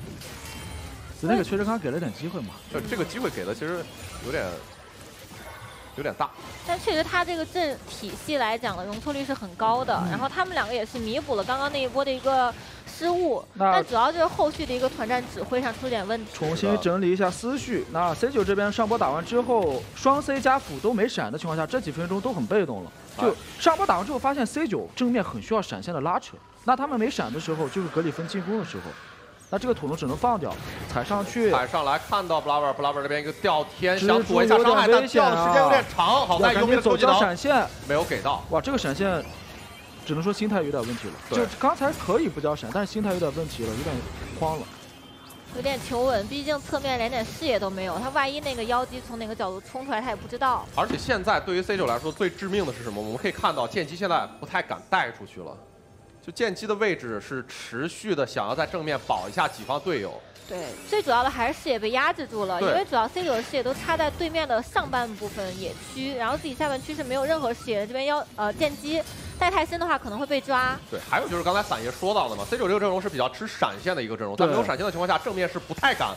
？Sneaky 确实刚刚给了点机会嘛， 这这个机会给的其实有点有点大。 但确实他这个阵体系来讲的容错率是很高的，然后他们两个也是弥补了刚刚那一波的一个失误，但主要就是后续的一个团战指挥上出点问题。 重新整理一下思绪。那 C 九这边上波打完之后，双 C 加辅都没闪的情况下，这几分钟都很被动了。就上波打完之后，发现 C 九正面很需要闪现的拉扯，那他们没闪的时候，就是格里芬进攻的时候。那这个土龙只能放掉，踩上去， 踩上来看到 Blower Blower 这边一个掉天，想躲一下伤害，但掉的时间有点长，好在有没有走交闪现没有给到。 哇，这个闪现只能说心态有点问题了。就刚才可以不交闪，但是心态有点问题了，有点慌了。 有点求稳，毕竟侧面连点视野都没有，他万一那个妖姬从哪个角度冲出来，他也不知道。 而且现在对于 C 九来说最致命的是什么？我们可以看到剑姬现在不太敢带出去了。就剑姬的位置是持续的想要在正面保一下己方队友。 对，最主要的还是视野被压制住了，因为主要 C 九的视野都插在对面的上半部分野区，然后自己下半区是没有任何视野的。这边要呃剑姬带太深的话可能会被抓。 对，还有就是刚才伞爷说到的嘛 ，C 九这个阵容是比较吃闪现的一个阵容，在没有闪现的情况下，正面是不太敢他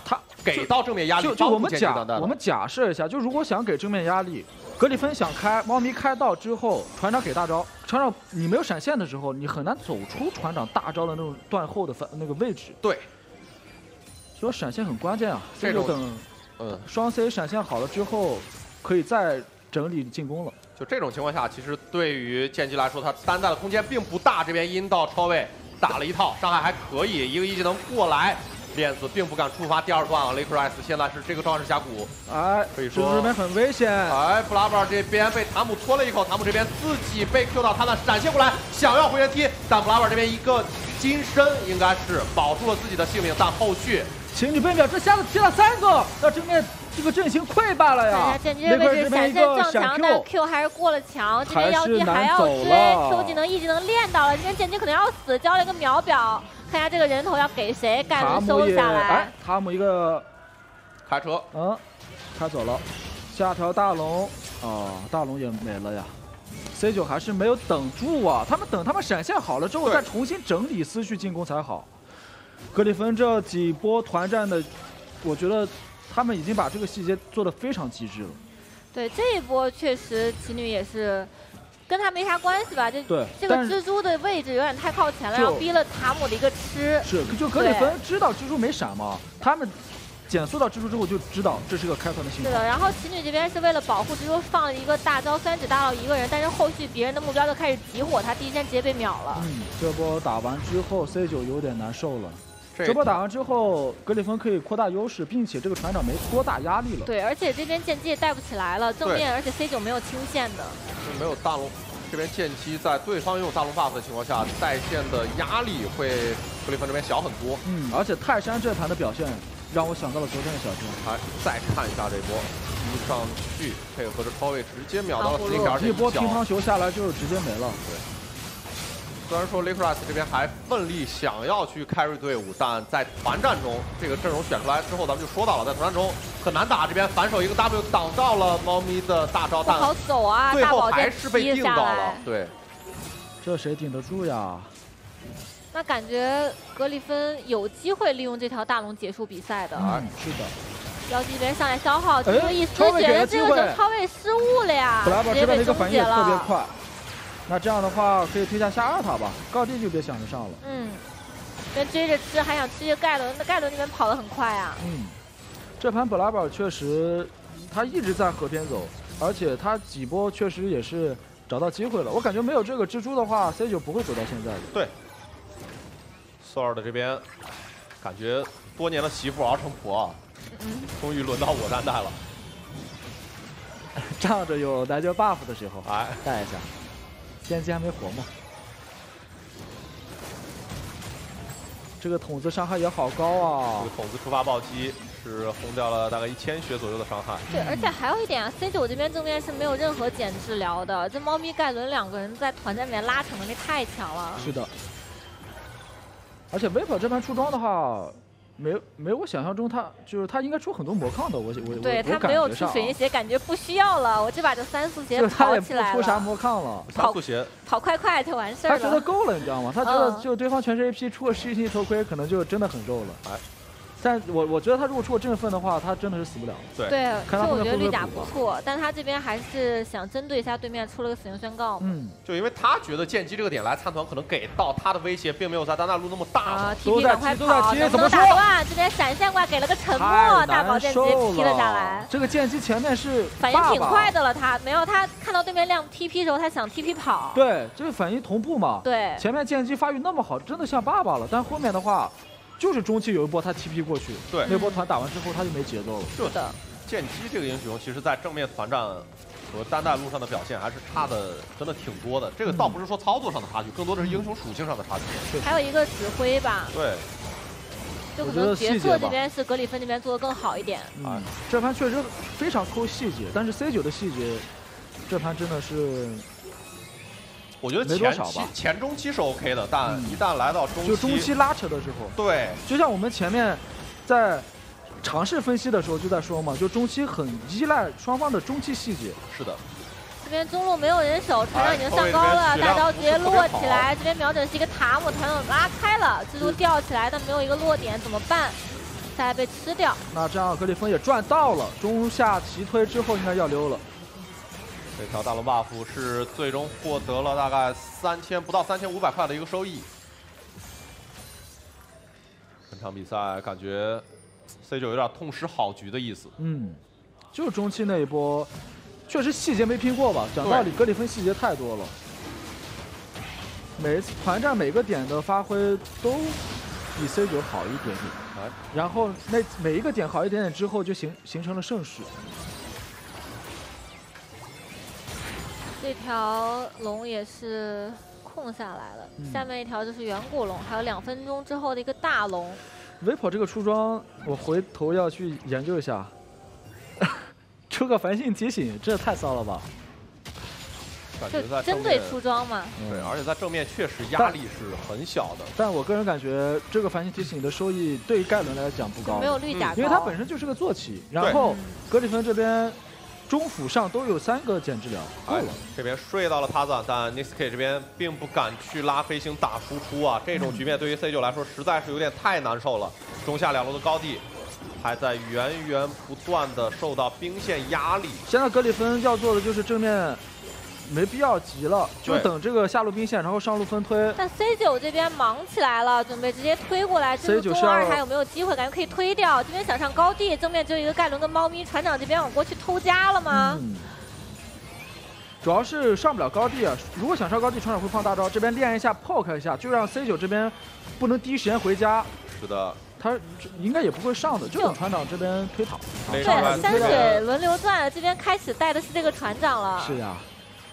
给到正面压力。 就就我们假我们假设一下，就如果想给正面压力，格里芬想开，猫咪开到之后，船长给大招，船长你没有闪现的时候，你很难走出船长大招的那种断后的那个位置。 对， 所以闪现很关键啊。这就等，嗯，双 C 闪现好了之后，可以再整理进攻了。 就这种情况下，其实对于剑姬来说，他单带的空间并不大。这边阴道超位打了一套，伤害还可以，一个一技能过来。链子并不敢触发第二段啊 ，Lakers 现在是这个状态是峡谷， 哎， 可以说这边很危险。 哎，布拉布尔这边被塔姆拖了一口，塔姆这边自己被 Q 到，他呢闪现过来，想要回旋踢，但布拉布尔这边一个金身应该是保住了自己的性命，但后续情侣被秒，这下子踢了三个，那正面这个阵型溃败了呀。 剑姬这位置闪现撞墙，但 Q 还是过了墙，这边妖姬还要追 ，Q 技能 E 技能练到了，这边剑姬可能要死，交了一个秒表。看一下这个人头要给谁，盖伦收下来。 哎，塔姆一个开车， 嗯，开走了。下条大龙，哦，大龙也没了呀。C 九还是没有等住啊，他们等他们闪现好了之后再重新整理思绪进攻才好。格里芬这几波团战的，我觉得他们已经把这个细节做得非常极致了。 对，这一波确实奇女也是。跟他没啥关系吧？这对这个蜘蛛的位置有点太靠前了，然后逼了塔姆的一个吃。 是，就格里芬知道蜘蛛没闪嘛，他们减速到蜘蛛之后就知道这是个开团的信号。 是的，然后奇女这边是为了保护蜘蛛放了一个大招，虽然只打到一个人，但是后续别人的目标就开始集火，他第一时间直接被秒了。 嗯，这波打完之后 C 九有点难受了。这波打完之后，格里芬可以扩大优势，并且这个船长没多大压力了。 对，而且这边剑姬也带不起来了，正面而且 C 九没有清线的， 是没有大龙。这边剑姬在对方拥有大龙 buff 的情况下，带线的压力会格里芬这边小很多。 嗯，而且泰山这盘的表现让我想到了昨天的小天。 来，再看一下这波，一上去配合着超位，直接秒到了实力条， 一波乒乓球下来就直接没了。 对。虽然说 Lakers 这边还奋力想要去 carry 队伍，但在团战中，这个阵容选出来之后，咱们就说到了，在团战中很难打。这边反手一个 W 挡到了猫咪的大招，但不好走啊， 最后还是被定到了。对， 这谁顶得住呀？ 那感觉格里芬有机会利用这条大龙结束比赛的。 嗯，是的。 妖姬这边上来消耗，这个一丝觉得这个整超位失误了呀，直接被终结了。 特别快。那这样的话，可以推下下二塔吧，高地就别想着上了。 嗯，跟追着吃，还想吃一个盖伦，那盖伦那边跑得很快啊。 嗯，这盘布拉宝确实，他一直在河边走，而且他几波确实也是找到机会了。我感觉没有这个蜘蛛的话 ，C 九不会走到现在的。 对。索尔的这边，感觉多年的媳妇熬成婆啊，嗯、终于轮到我单带了。 仗着有来就 buff 的时候， 哎， 带一下。剑姬还没活吗？这个筒子伤害也好高啊！ 这个筒子触发暴击是轰掉了大概一千血左右的伤害。 对，而且还有一点啊 ，C 九这边正面是没有任何减治疗的。这猫咪盖伦两个人在团战里面拉扯能力太强了。 是的。而且 Viper 这盘出装的话。没有没有，我想象中他就是他应该出很多魔抗的，我我对他没有出水银鞋，感觉不需要了。我这把就三速鞋跑起来了， 他也不出啥魔抗了， 三速鞋跑快快就完事儿了。 他觉得够了，你知道吗？他觉得就对方全是 A P， 出个实习头盔，可能就真的很肉了。哎，但我我觉得他如果出个振奋的话，他真的是死不了。 对， 对， 看他我觉得绿甲不错，但他这边还是想针对一下对面，出了个死刑宣告。 嗯， 就因为他觉得剑姬这个点来参团可能给到他的威胁，并没有在单大路那么大。 啊 ，T P 赶快跑，能不能打断？这边闪现过来给了个沉默，大宝剑直接劈了下来。 这个剑姬前面是反应挺快的了，他没有他看到对面亮 T P 的时候，他想 T P 跑。 对，这个反应同步嘛。 对， 前面剑姬发育那么好，真的像爸爸了，但后面的话。就是中期有一波他 T P 过去， 对， 那波团打完之后他就没节奏了。 是的， 剑姬这个英雄，其实在正面团战和单带路上的表现还是差的，真的挺多的。这个倒不是说操作上的差距，更多的是英雄属性上的差距。 还有一个指挥吧。 对。 就可能决策这边是格里芬这边做的更好一点。 啊、嗯，这盘确实非常抠细节，但是 C 九的细节，这盘真的是。 我觉得前期前中期是 OK 的，但一旦来到中期， 就中期拉扯的时候， 对， 就像我们前面在尝试分析的时候就在说嘛，就中期很依赖双方的中期细节。 是的。 这边中路没有人守，团长已经上高了，大招直接落起来。这边瞄准是一个塔姆，团长拉开了，蜘蛛吊起来，但没有一个落点，怎么办？ 再来被吃掉。 那这样格里芬也赚到了，中下齐推之后应该要溜了。 这条大龙 buff 是最终获得了大概三千不到三千五百块的一个收益。本场比赛感觉 C 九有点痛失好局的意思。 嗯，就是中期那一波，确实细节没拼过吧？讲道理，格里芬细节太多了。每一次团战每个点的发挥都比 C 九好一点点，哎，然后那每一个点好一点点之后，就形形成了盛世。 这条龙也是空下来了，嗯、下面一条就是远古龙，还有两分钟之后的一个大龙。 Vipo 这个出装，我回头要去研究一下。出个繁星提醒，这太骚了吧！ 就针对出装嘛。 对，而且在正面确实压力是很小的。 但我个人感觉，这个繁星提醒的收益对于盖伦来讲不高， 没有绿甲高， 因为它本身就是个坐骑。然后格里芬这边中辅上都有三个减治疗，够了。 这边睡到了塔赞，但 Niski 这边并不敢去拉飞行打输出啊。这种局面对于 C 九来说实在是有点太难受了。中下两路的高地。还在源源不断的受到兵线压力。 现在格里芬要做的就是正面，没必要急了，就等这个下路兵线，然后上路分推。 但 C 九这边忙起来了，准备直接推过来。这个中二还有没有机会？感觉可以推掉。这边想上高地，正面只有一个盖伦跟猫咪。船长这边往过去偷家了吗？ 嗯、主要是上不了高地啊。如果想上高地，船长会放大招，这边练一下 poke 一下，就让 C 九这边不能第一时间回家。 是的。 他应该也不会上的，就等船长这边推塔。 对，山水轮流转，这边开始带的是这个船长了。 是呀，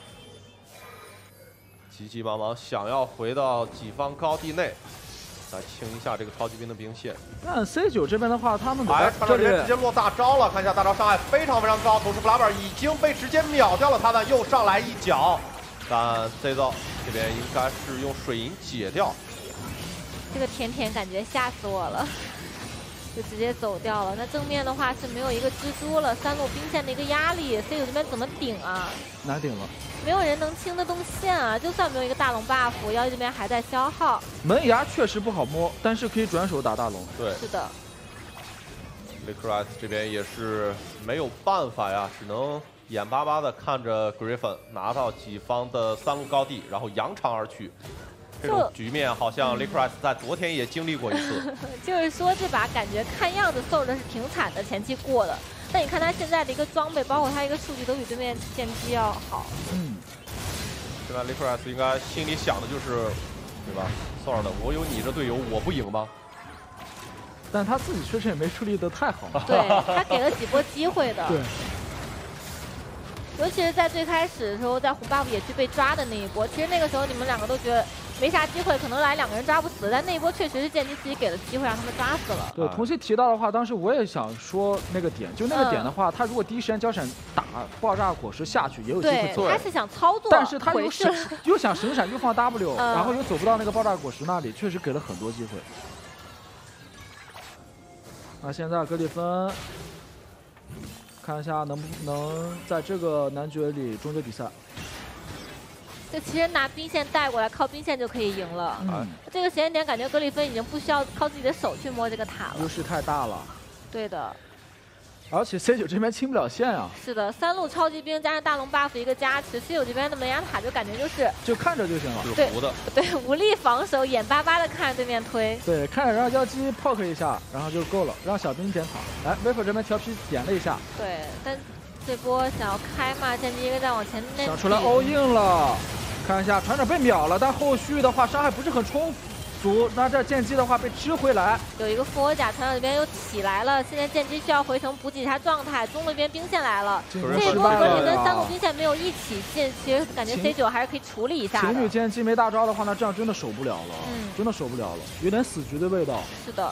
急急忙忙想要回到己方高地内，来清一下这个超级兵的兵线。 但 C 九这边的话，他们哎，船长这边直接落大招了，看一下大招伤害非常非常高，同时布拉本已经被直接秒掉了，他呢又上来一脚，但 C 造这边应该是用水银解掉。 这个甜甜感觉吓死我了，就直接走掉了。那正面的话是没有一个蜘蛛了，三路兵线的一个压力 ，C 九这边怎么顶啊？ 难顶了， 没有人能清得动线啊！就算没有一个大龙 buff， 妖姬这边还在消耗。 门牙确实不好摸，但是可以转手打大龙。 对， 是的。 Liquid 这边也是没有办法呀，只能眼巴巴的看着 Griffin 拿到己方的三路高地，然后扬长而去。这种局面好像 Liquid 在昨天也经历过一次。 就是说这把感觉看样子受的是挺惨的，前期过的。但你看他现在的一个装备，包括他一个数据都比对面剑姬要好。 嗯。 现在 Liquid 应该心里想的就是，对吧 ？Sword， 我有你这队友，我不赢吗？ 但他自己确实也没处理得太好。 对他给了几波机会的。 对。 尤其是在最开始的时候，在红 buff 野区被抓的那一波，其实那个时候你们两个都觉得没啥机会，可能来两个人抓不死，但那一波确实是剑姬自己给了机会让他们抓死了。 对，同期提到的话，当时我也想说那个点，就那个点的话，嗯、他如果第一时间交闪打爆炸果实下去，也有机会做。对，他是想操作， 但是他又闪，又想神闪，又放 W，、嗯、然后又走不到那个爆炸果实那里，确实给了很多机会。那现在格里芬。看一下能不能在这个男爵里终结比赛。 这其实拿兵线带过来，靠兵线就可以赢了。 嗯， 这个时间点感觉格里芬已经不需要靠自己的手去摸这个塔了， 优势太大了。 对的。 而且 C 九这边清不了线啊。 是的，三路超级兵加上大龙 buff 一个加持 ，C 九这边的门牙塔就感觉就是就看着就行了， 是糊的。 对，无力防守，眼巴巴的看着对面推。 对，看着让妖姬 poke 一下，然后就够了，让小兵点塔。来 ，Vipo 这边调皮点了一下。 对，但这波想要开嘛，剑姬一个再往前那。 想出来 all in 了，看一下船长被秒了，但后续的话伤害不是很充足，那这剑姬的话被吃回来， 有一个复活甲，船长这边又起来了。现在剑姬需要回城补给一下状态，中路这边兵线来了，这一波格里跟三路兵线没有一起进，其实感觉 C 九还是可以处理一下的。 情侣剑姬没大招的话，那这样真的守不了了，嗯，真的守不了了，有点死局的味道。 是的。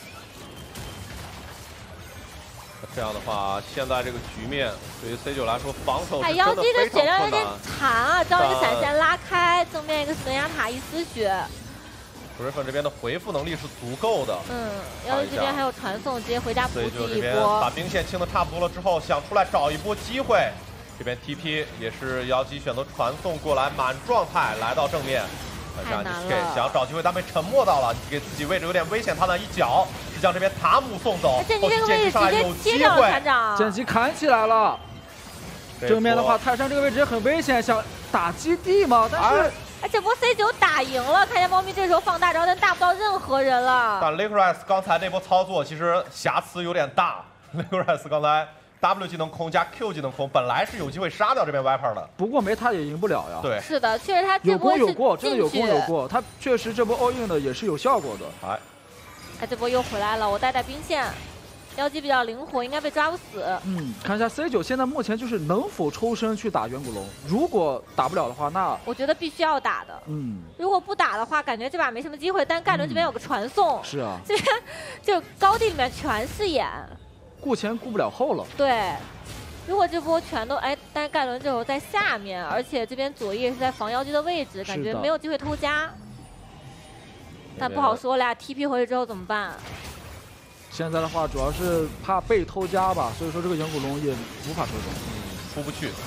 这样的话，现在这个局面对于 C 九来说，防守哎，妖姬的血量有点惨啊！招一个闪现拉开，正面一个门牙塔一丝血。 Griffin 这边的回复能力是足够的。 嗯，妖姬这边还有传送，直接回家补给一波。把兵线清的差不多了之后，想出来找一波机会。这边 T P 也是妖姬选择传送过来，满状态来到正面。 太难了。 想要找机会，但被沉默到了，给自己位置有点危险。他呢一脚是将这边塔姆送走， 剑姬这个位置直接接掉了船长， 剑姬砍起来了。正面的话，泰山这个位置也很危险，想打基地嘛，但是。 哎，这波 C 九打赢了，看见猫咪这时候放大招，但打不到任何人了。 但 Licorice 刚才那波操作其实瑕疵有点大。Licorice 刚才 W 技能空加 Q 技能空，本来是有机会杀掉这边 Viper 的， 不过没他也赢不了呀。 对， 是的，确实他有功有过，真的有功有过，他确实这波 all in 的也是有效果的。 哎， 哎，这波又回来了，我带带兵线。 妖姬比较灵活，应该被抓不死。 嗯，看一下 C 九现在目前就是能否抽身去打远古龙，如果打不了的话，那我觉得必须要打的。 嗯， 如果不打的话，感觉这把没什么机会。但盖伦这边有个传送， 嗯、是啊， 这边就高地里面全是眼， 顾前顾不了后了。 对，如果这波全都哎，但是盖伦这时候在下面，而且这边左翼是在防妖姬的位置，感觉没有机会偷家。但不好说，俩 T P 回去之后怎么办？ 现在的话，主要是怕被偷家吧，所以说这个远古龙也无法抽中， 嗯，出不去。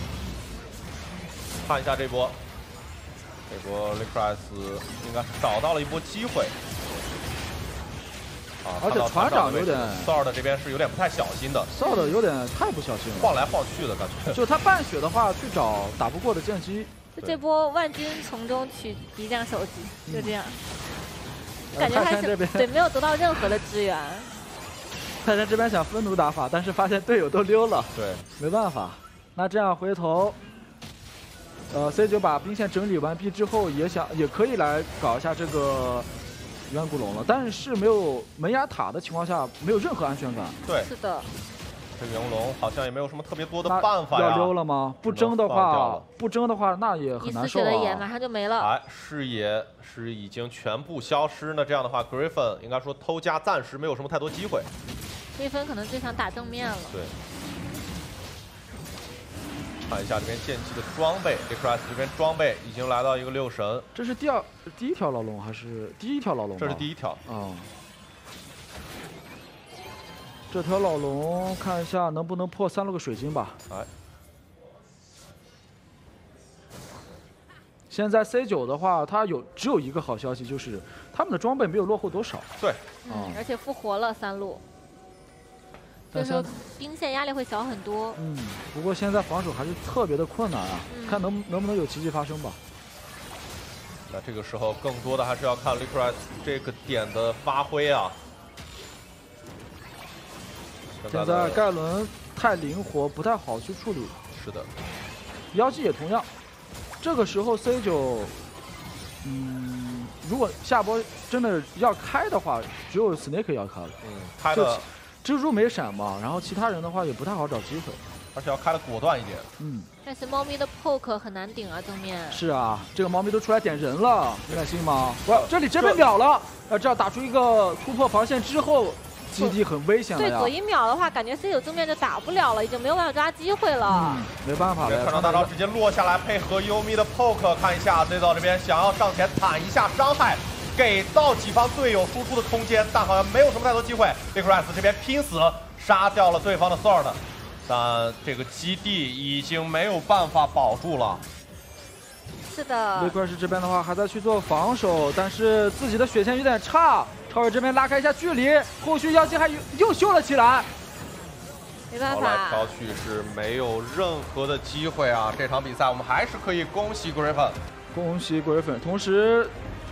看一下这波，这波 Licorice 应该是找到了一波机会。啊， 而且船长有点 Sword 这边是有点不太小心的 ，Sword 有点太不小心了， 晃来晃去的感觉。 就他半血的话，去找打不过的剑姬。 就这波万军从中取敌将首级，就这样。 感觉他是对没有得到任何的支援。 泰山这边想分弩打法，但是发现队友都溜了， 对， 没办法。那这样回头，呃 ，C 九把兵线整理完毕之后，也想也可以来搞一下这个远古龙了，但是没有门牙塔的情况下，没有任何安全感。 对， 是的。 这远古龙好像也没有什么特别多的办法呀。 要溜了吗？不争的话，不争的话，那也很难受啊。 一丝血的眼马上就没了。 哎，视野是已经全部消失。那这样的话 ，Griffin 应该说偷家暂时没有什么太多机会。 Griffin 可能就想打正面了。 对。看一下这边剑姬的装备 ，Licorice 这边装备已经来到一个六神。 这是第二第一条老龙还是第一条老龙？ 这是第一条啊。 这条老龙看一下能不能破三六个水晶吧。 哎， 现在 C 九的话，它有只有一个好消息，就是他们的装备没有落后多少。 对， 嗯，嗯而且复活了三路，所以说兵线压力会小很多。 嗯，不过现在防守还是特别的困难啊，嗯、看能能不能有奇迹发生吧。 那这个时候更多的还是要看 Licorice 这个点的发挥啊。 现在盖伦太灵活，不太好去处理。 是的， 妖姬也同样。这个时候 C 九，嗯，如果下波真的要开的话，只有 Snake 要开了。 嗯，开的蜘蛛没闪嘛，然后其他人的话也不太好找机会， 而且要开的果断一点。 嗯， 但是猫咪的 poke 很难顶啊，正面。 是啊，这个猫咪都出来点人了，你敢信吗？哇，这里真被秒了！呃，这样打出一个突破防线之后。 基地很危险了呀！ 对，左一秒的话，感觉 C 九正面就打不了了，已经没有办法抓机会了。 嗯，没办法了。 船长大招直接落下来，配合优米的 poke， 看一下 Z 道这边想要上前坦一下伤害，给到己方队友输出的空间，但好像没有什么太多机会。Licorice 这边拼死杀掉了对方的 Sword， 但这个基地已经没有办法保住了。 是的 ，Licorice 这边的话还在去做防守，但是自己的血线有点差。超人这边拉开一下距离，后续妖姬还又秀了起来。 没办法， 跳来跳去是没有任何的机会啊！这场比赛我们还是可以恭喜 Griffin， 恭喜 Griffin。同时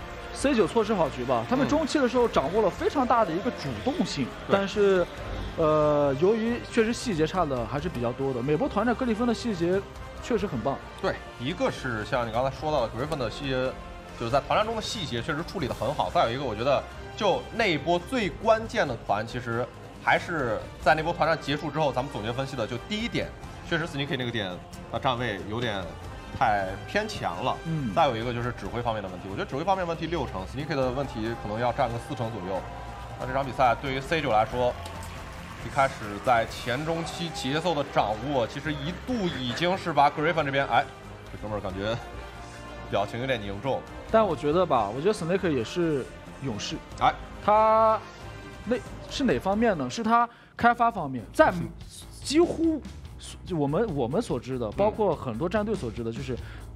，C 九错失好局吧，他们中期的时候掌握了非常大的一个主动性，嗯、但是，呃，由于确实细节差的还是比较多的。美国团战格里芬的细节确实很棒。 对，一个是像你刚才说到的 Griffin 的细节，就是在团战中的细节确实处理的很好。再有一个，我觉得。 就那一波最关键的团，其实还是在那波团战结束之后，咱们总结分析的。就第一点，确实 Snake 那个点啊站位有点太偏强了。嗯。再有一个就是指挥方面的问题，我觉得指挥方面问题六成 ，Snake 的问题可能要占个四成左右。那这场比赛对于 C 九来说，一开始在前中期节奏的掌握，其实一度已经是把 Griffin 这边，哎，这哥们儿感觉表情有点凝重。 但我觉得吧，我觉得 Snake 也是。 勇士， 哎， 他那是哪方面呢？是他开发方面，在几乎就我们我们所知的，包括很多战队所知的，就是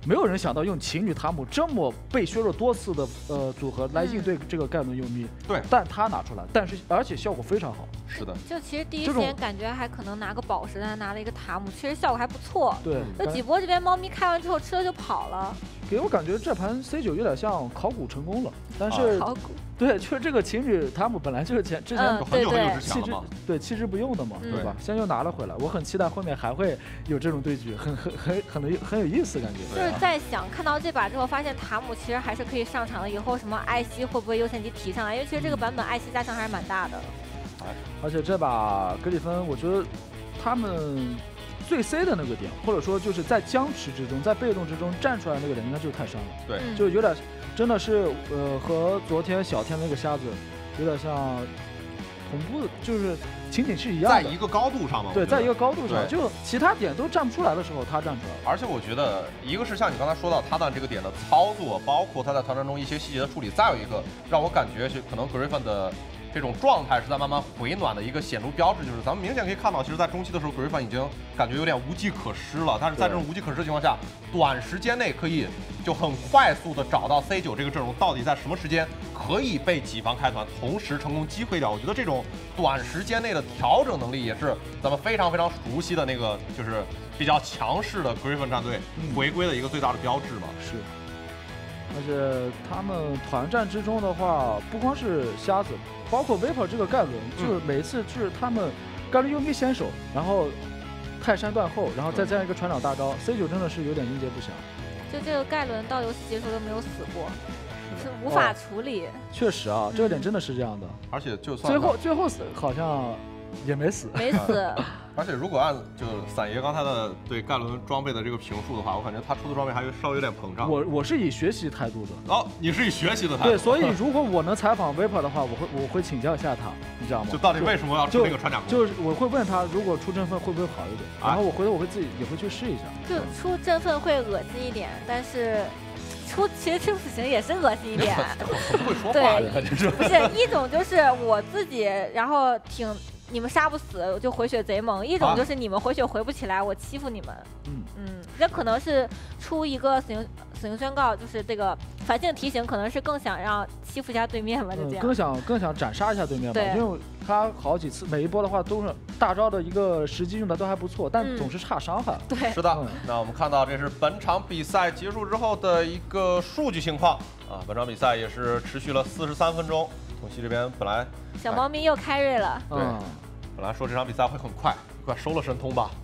没有人想到用情侣塔姆这么被削弱多次的呃组合来应对这个盖伦优米。 对， 但他拿出来，但是而且效果非常好。 是的。 就其实第一时间感觉还可能拿个宝石，但他拿了一个塔姆，其实效果还不错。 对。 那几波这边猫咪开完之后吃了就跑了。 给我感觉这盘 C 九有点像考古成功了，但是考古。 对，就是这个情侣塔姆本来就是前之前很久很久之前弃之对弃之不用的嘛，对吧？现在又拿了回来，我很期待后面还会有这种对局，很很很很有很有意思感觉。 就是在想看到这把之后，发现塔姆其实还是可以上场的。以后什么艾希会不会优先级提上来？因为其实这个版本艾希加成还是蛮大的。 而且这把格里芬，我觉得他们最 C 的那个点，或者说就是在僵持之中，在被动之中站出来那个点，应该就是泰山了。 对， 就有点。真的是，呃，和昨天小天那个瞎子有点像，同步，就是情景是一样的， 在一个高度上嘛。 对，在一个高度上，就其他点都站不出来的时候，他站出来了。 而且我觉得，一个是像你刚才说到他的这个点的操作，包括他在团战中一些细节的处理，再有一个让我感觉是可能 Griffin 的这种状态是在慢慢回暖的一个显著标志，就是咱们明显可以看到，其实，在中期的时候 ，Griffin 已经感觉有点无计可施了。但是在这种无计可施的情况下，短时间内可以就很快速的找到 C 九这个阵容到底在什么时间可以被己方开团，同时成功击溃掉。我觉得这种短时间内的调整能力，也是咱们非常非常熟悉的那个，就是比较强势的 Griffin 战队回归的一个最大的标志嘛。 是。而且他们团战之中的话，不光是瞎子，包括 Viper 这个盖伦，就是每一次就是他们盖伦优米先手，然后泰山断后，然后再加上一个船长大招 ，C 九真的是有点应接不暇。 就这个盖伦到游戏结束都没有死过，是无法处理。 哦、确实啊，这个点真的是这样的。 而且就算最后最后死好像也没死， 没死。 而且如果按就散爷刚才的对盖伦装备的这个评述的话，我感觉他出的装备还稍微有点膨胀。 我我是以学习态度的。 哦，你是以学习的态度。 对，所以如果我能采访 Viper 的话，我会我会请教一下他，你知道吗？ 就到底为什么要出那个穿甲就？就是我会问他，如果出振奋会不会好一点？ 啊、 然后我回头我会自己也会去试一下。 就出振奋会恶心一点，但是。出其实出死刑也是恶心一点， 不会说话的， 对，不是一种就是我自己，然后挺你们杀不死，我就回血贼猛；一种就是你们回血回不起来，我欺负你们。嗯嗯，这可能是出一个死刑死刑宣告，就是这个繁星提醒，可能是更想让欺负一下对面吧，就这样。 嗯、更想更想斩杀一下对面吧，因为他好几次每一波的话都是大招的一个时机用的都还不错，但总是差伤害。 嗯、对， 是的。嗯、那我们看到这是本场比赛结束之后的一个数据情况啊，本场比赛也是持续了四十三分钟。东西这边本来小猫咪又开瑞了， 对，嗯、本来说这场比赛会很快，快收了神通吧。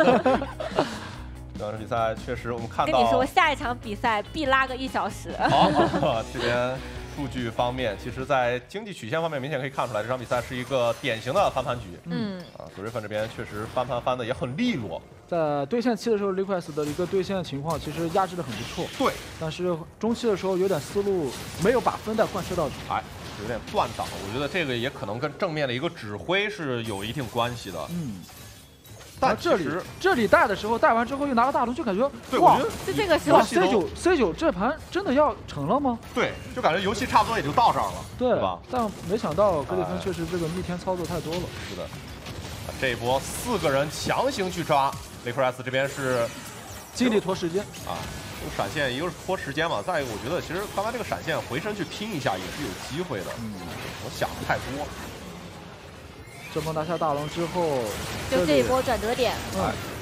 这场比赛确实我们看到， 跟你说下一场比赛必拉个一小时。 好，这边。数据方面，其实，在经济曲线方面，明显可以看出来，这场比赛是一个典型的翻盘局。嗯，啊，格瑞芬这边确实翻盘翻的也很利落。 在对线期的时候 ，Liquid 的一个对线情况其实压制的很不错。 对， 但是中期的时候有点思路没有把分带贯彻到底， 哎，有点断档。我觉得这个也可能跟正面的一个指挥是有一定关系的。嗯。但这里这里带的时候，带完之后又拿个大龙，就感觉对，我觉得就这个时候 C 九 C 九这盘真的要成了吗？ 对，就感觉游戏差不多也就到这儿了， 对吧？ 但没想到格里芬确实这个逆天操作太多了。 是的，这一波四个人强行去抓雷克莱斯，这边是精力拖时间啊，有闪现，一个是拖时间嘛，再一个我觉得其实刚才这个闪现回身去拼一下也是有机会的。嗯，我想的太多。 这波拿下大龙之后， 就这一波转折点。嗯。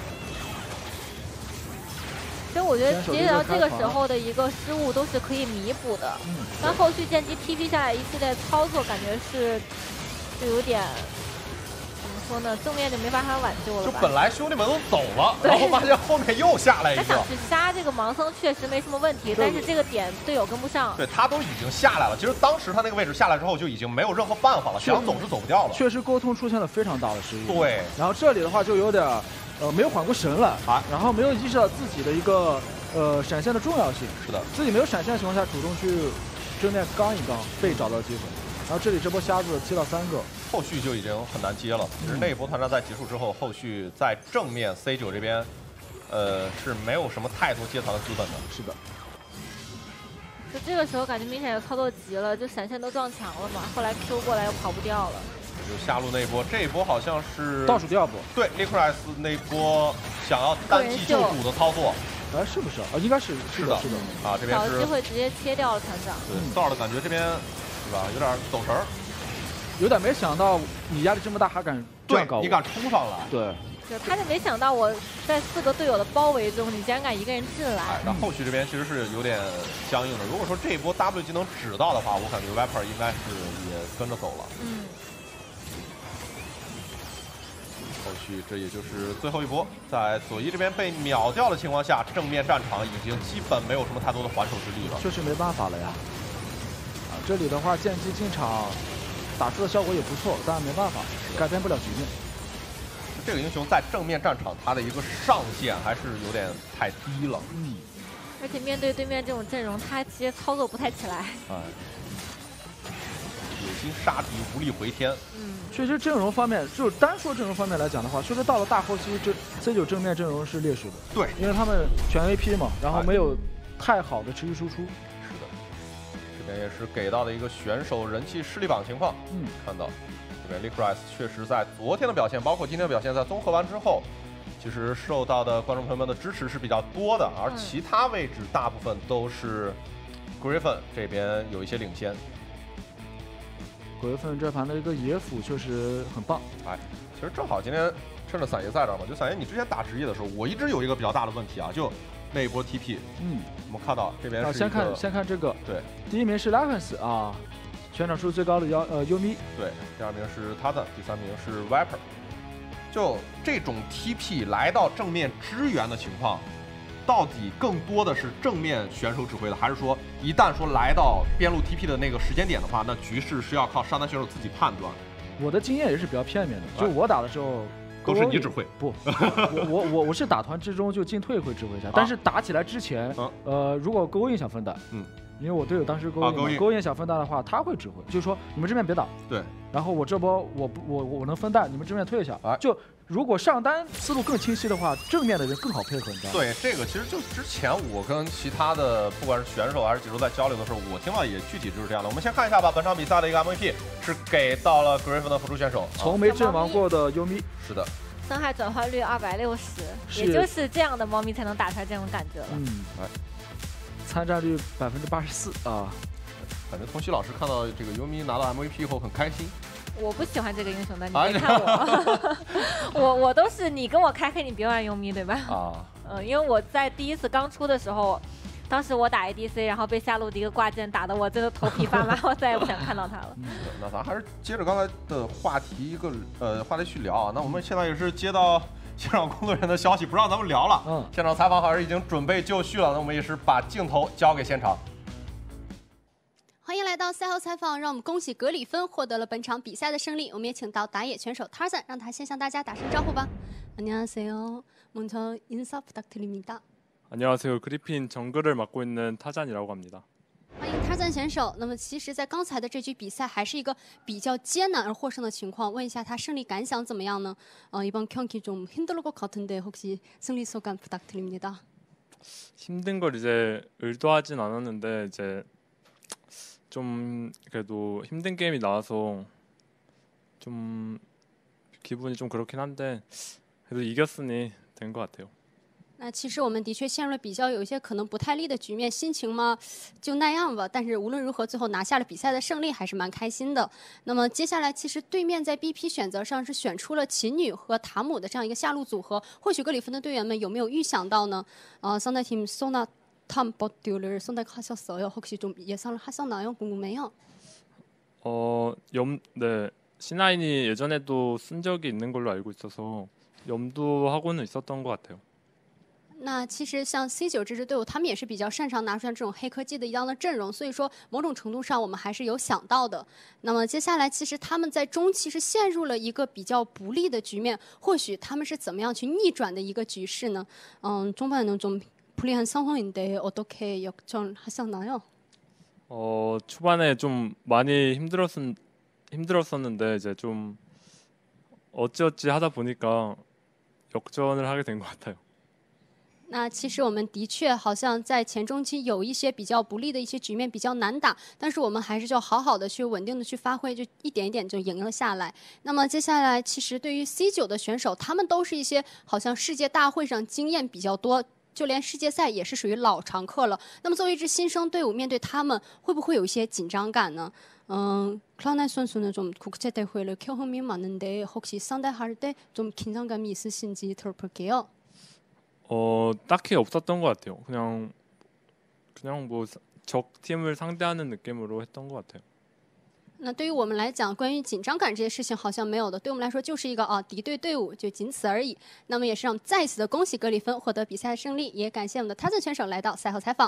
所以我觉得截止到这个时候的一个失误都是可以弥补的。嗯。但后续剑姬 P P 下来一系列操作，感觉是就有点怎么说呢？正面就没法挽救了吧。 就本来兄弟们都走了，然后发现后面又下来一个。 他想去杀这个盲僧确实没什么问题，但是这个点队友跟不上。 对他都已经下来了，其实当时他那个位置下来之后就已经没有任何办法了，想走是走不掉了。 确实沟通出现了非常大的失误。 对。然后这里的话就有点呃没有缓过神来啊，然后没有意识到自己的一个呃闪现的重要性。 是的。 自己没有闪现的情况下，主动去正面刚一刚，被找到机会。然后这里这波瞎子踢到三个， 后续就已经很难接了。其实那一波团战在结束之后，后续在正面 C 九这边，呃是没有什么太多接团的资本的。 是的。 就这个时候感觉明显就操作急了，就闪现都撞墙了嘛。后来 Q 过来又跑不掉了。 就下路那一波，这一波好像是倒数第二波。 对 ，Liquid 那一波想要单骑救主的操作。 哎，是不是啊？应该是是的，是的啊，这边是找机会直接切掉了团长。 对，道的感觉这边是吧，有点走神儿， 有点没想到你压力这么大还敢这样搞， 你敢冲上来， 对。 就他就没想到我在四个队友的包围中，你竟然敢一个人进来。 哎，那后续这边其实是有点僵硬的。如果说这一波 W 技能指到的话，我感觉 Viper 应该是也跟着走了。 嗯。 后续这也就是最后一波，在左一这边被秒掉的情况下，正面战场已经基本没有什么太多的还手之力了。 确实没办法了呀。啊，这里的话剑姬进场打出的效果也不错，但没办法，改变不了局面。 这个英雄在正面战场，他的一个上限还是有点太低了。 嗯， 而且面对对面这种阵容，他其实操作不太起来。 哎，有心杀敌，无力回天。 嗯， 确实阵容方面，就是单说阵容方面来讲的话，确实到了大后期，这 C 九正面阵容是劣势的。 对， 因为他们全 A P 嘛，然后没有太好的持续输出。 是的，这边也是给到的一个选手人气实力榜情况。 嗯， 看到。这边 Licorice 确实在昨天的表现，包括今天的表现，在综合完之后，其实受到的观众朋友们的支持是比较多的，而其他位置大部分都是 Griffin 这边有一些领先。 Griffin 这盘的一个野辅确实很棒。 哎，其实正好今天趁着伞爷在这儿嘛，就伞爷你之前打职业的时候，我一直有一个比较大的问题啊，就那一波 T P， 嗯， 我们看到这边是、 啊、先看先看这个， 对， 第一名是 Levens 啊。全场数最高的幺呃优咪， 对，第二名是他的，第三名是 Viper。就这种 T P 来到正面支援的情况，到底更多的是正面选手指挥的，还是说一旦说来到边路 T P 的那个时间点的话，那局势是要靠上单选手自己判断？ 我的经验也是比较片面的，就我打的时候都是你指挥， 不，我我我我是打团之中就进退会指挥一下，但是打起来之前， 啊、 呃，如果勾引想分担， 嗯。 因为我队友当时勾引，勾引想分担的话，他会指挥，就是说你们这边别打， 对， 然后我这波我不我我能分担，你们这边退一下，啊，就如果上单思路更清晰的话，正面的人更好配合，你知道吗？ 对，这个其实就之前我跟其他的不管是选手还是解说在交流的时候，我听到也具体就是这样的。我们先看一下吧，本场比赛的一个 M V P 是给到了 Griffin 的辅助选手， 从没阵亡过的优咪， 是的， 伤害转换率二百六十，也就是这样的猫咪才能打出来这种感觉了。 嗯，哎。参战率百分之八十四啊！ 感觉童熙老师看到这个优咪拿到 M V P 以后很开心。 我不喜欢这个英雄的，你别看我，我我都是你跟我开黑，你别玩优咪，对吧？啊，嗯，因为我在第一次刚出的时候，当时我打 A D C， 然后被下路的一个挂件打得我真的头皮发麻，我再也不想看到他了。 嗯，那咱还是接着刚才的话题一个呃话题去聊啊。那我们现在也是接到现场工作人员的消息，不让咱们聊了。嗯，现场采访好像已经准备就绪了，那我们也是把镜头交给现场。 欢迎来到赛后采访，让我们恭喜格里芬获得了本场比赛的胜利。我们也请到打野选手 Tarzan， 让他先向大家打声招呼吧。안녕하세요， 먼저 인사 부탁드립니다。 안녕하세요， 그리핀 정글을 맡고 있는 타잔이라고 합니다。 欢迎 Tarzan 选手。那么其实，在刚才的这局比赛还是一个比较艰难而获胜的情况。问一下他胜利感想怎么样呢？呃，이번 경기 좀 힘들 것 같은데 혹시 승리 소감 부탁드립니다。 힘든 걸 이제 의도하진 않았는데 이제 좀 그래도 힘든 게임이 나와서 좀 기분이 좀 그렇긴 한데 그래도 이겼으니 된 것 같아요。 那其实我们的确陷入了比较有一些可能不太利的局面，心情嘛就那样吧。但是无论如何，最后拿下了比赛的胜利，还是蛮开心的。那么接下来，其实对面在 B P 选择上是选出了琴女和塔姆的这样一个下路组合。或许格里芬的队员们有没有预想到呢？呃，상대팀 소나 탐 버듀를 선택하셨어요. 혹시 좀 예상을 하셨나요? 궁금해요. 어, 염, 네. 씨나인이 예전에도 쓴 적이 있는 걸로 알고 있어서 염두하고는 있었던 것 같아요。 那其实像 C 九这支队伍，他们也是比较擅长拿出来这种黑科技的一样的阵容，所以说某种程度上我们还是有想到的。那么接下来，其实他们在中期是陷入了一个比较不利的局面，或许他们是怎么样去逆转的一个局势呢？嗯，中盘은 좀 불리한 상황인데 어떻게 역전하셨나요? 어, 초반에 좀 많이 힘들었 힘들었었는데 이제 좀 어찌어찌 하다 보니까 역전을 하게 된 것 같아요。 那其实我们的确好像在前中期有一些比较不利的一些局面比较难打，但是我们还是就好好的去稳定的去发挥，就一点一点就赢了下来。那么接下来，其实对于 C 九的选手，他们都是一些好像世界大会上经验比较多、 就连世界赛也是属于老常客了。那么作为一支新生队伍，面对他们会不会有一些紧张感呢？ 음, 클라우나이 선수는 좀 국제 대회를 경험이 많은데 혹시 상대할 때 좀 긴장감이 있으신지 들어볼게요. 어, 딱히 없었던 것 같아요. 그냥 그냥 뭐 적 팀을 상대하는 느낌으로 했던 것 같아요. 那对于我们来讲，关于紧张感这些事情好像没有的，对我们来说就是一个啊敌对队伍，就仅此而已。那么也是让再次的恭喜格里芬获得比赛胜利，也感谢我们的他森选手来到赛后采访。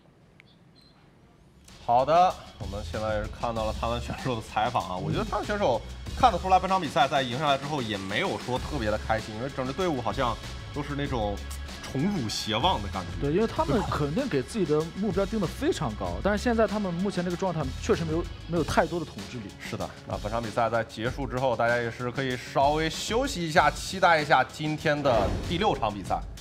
好的，我们现在是看到了台湾选手的采访啊。我觉得台湾选手看得出来，本场比赛在赢下来之后也没有说特别的开心，因为整支队伍好像都是那种宠辱偕忘的感觉。 对，因为他们肯定给自己的目标定得非常高，但是现在他们目前这个状态确实没有没有太多的统治力。 是的，那本场比赛在结束之后，大家也是可以稍微休息一下，期待一下今天的第六场比赛。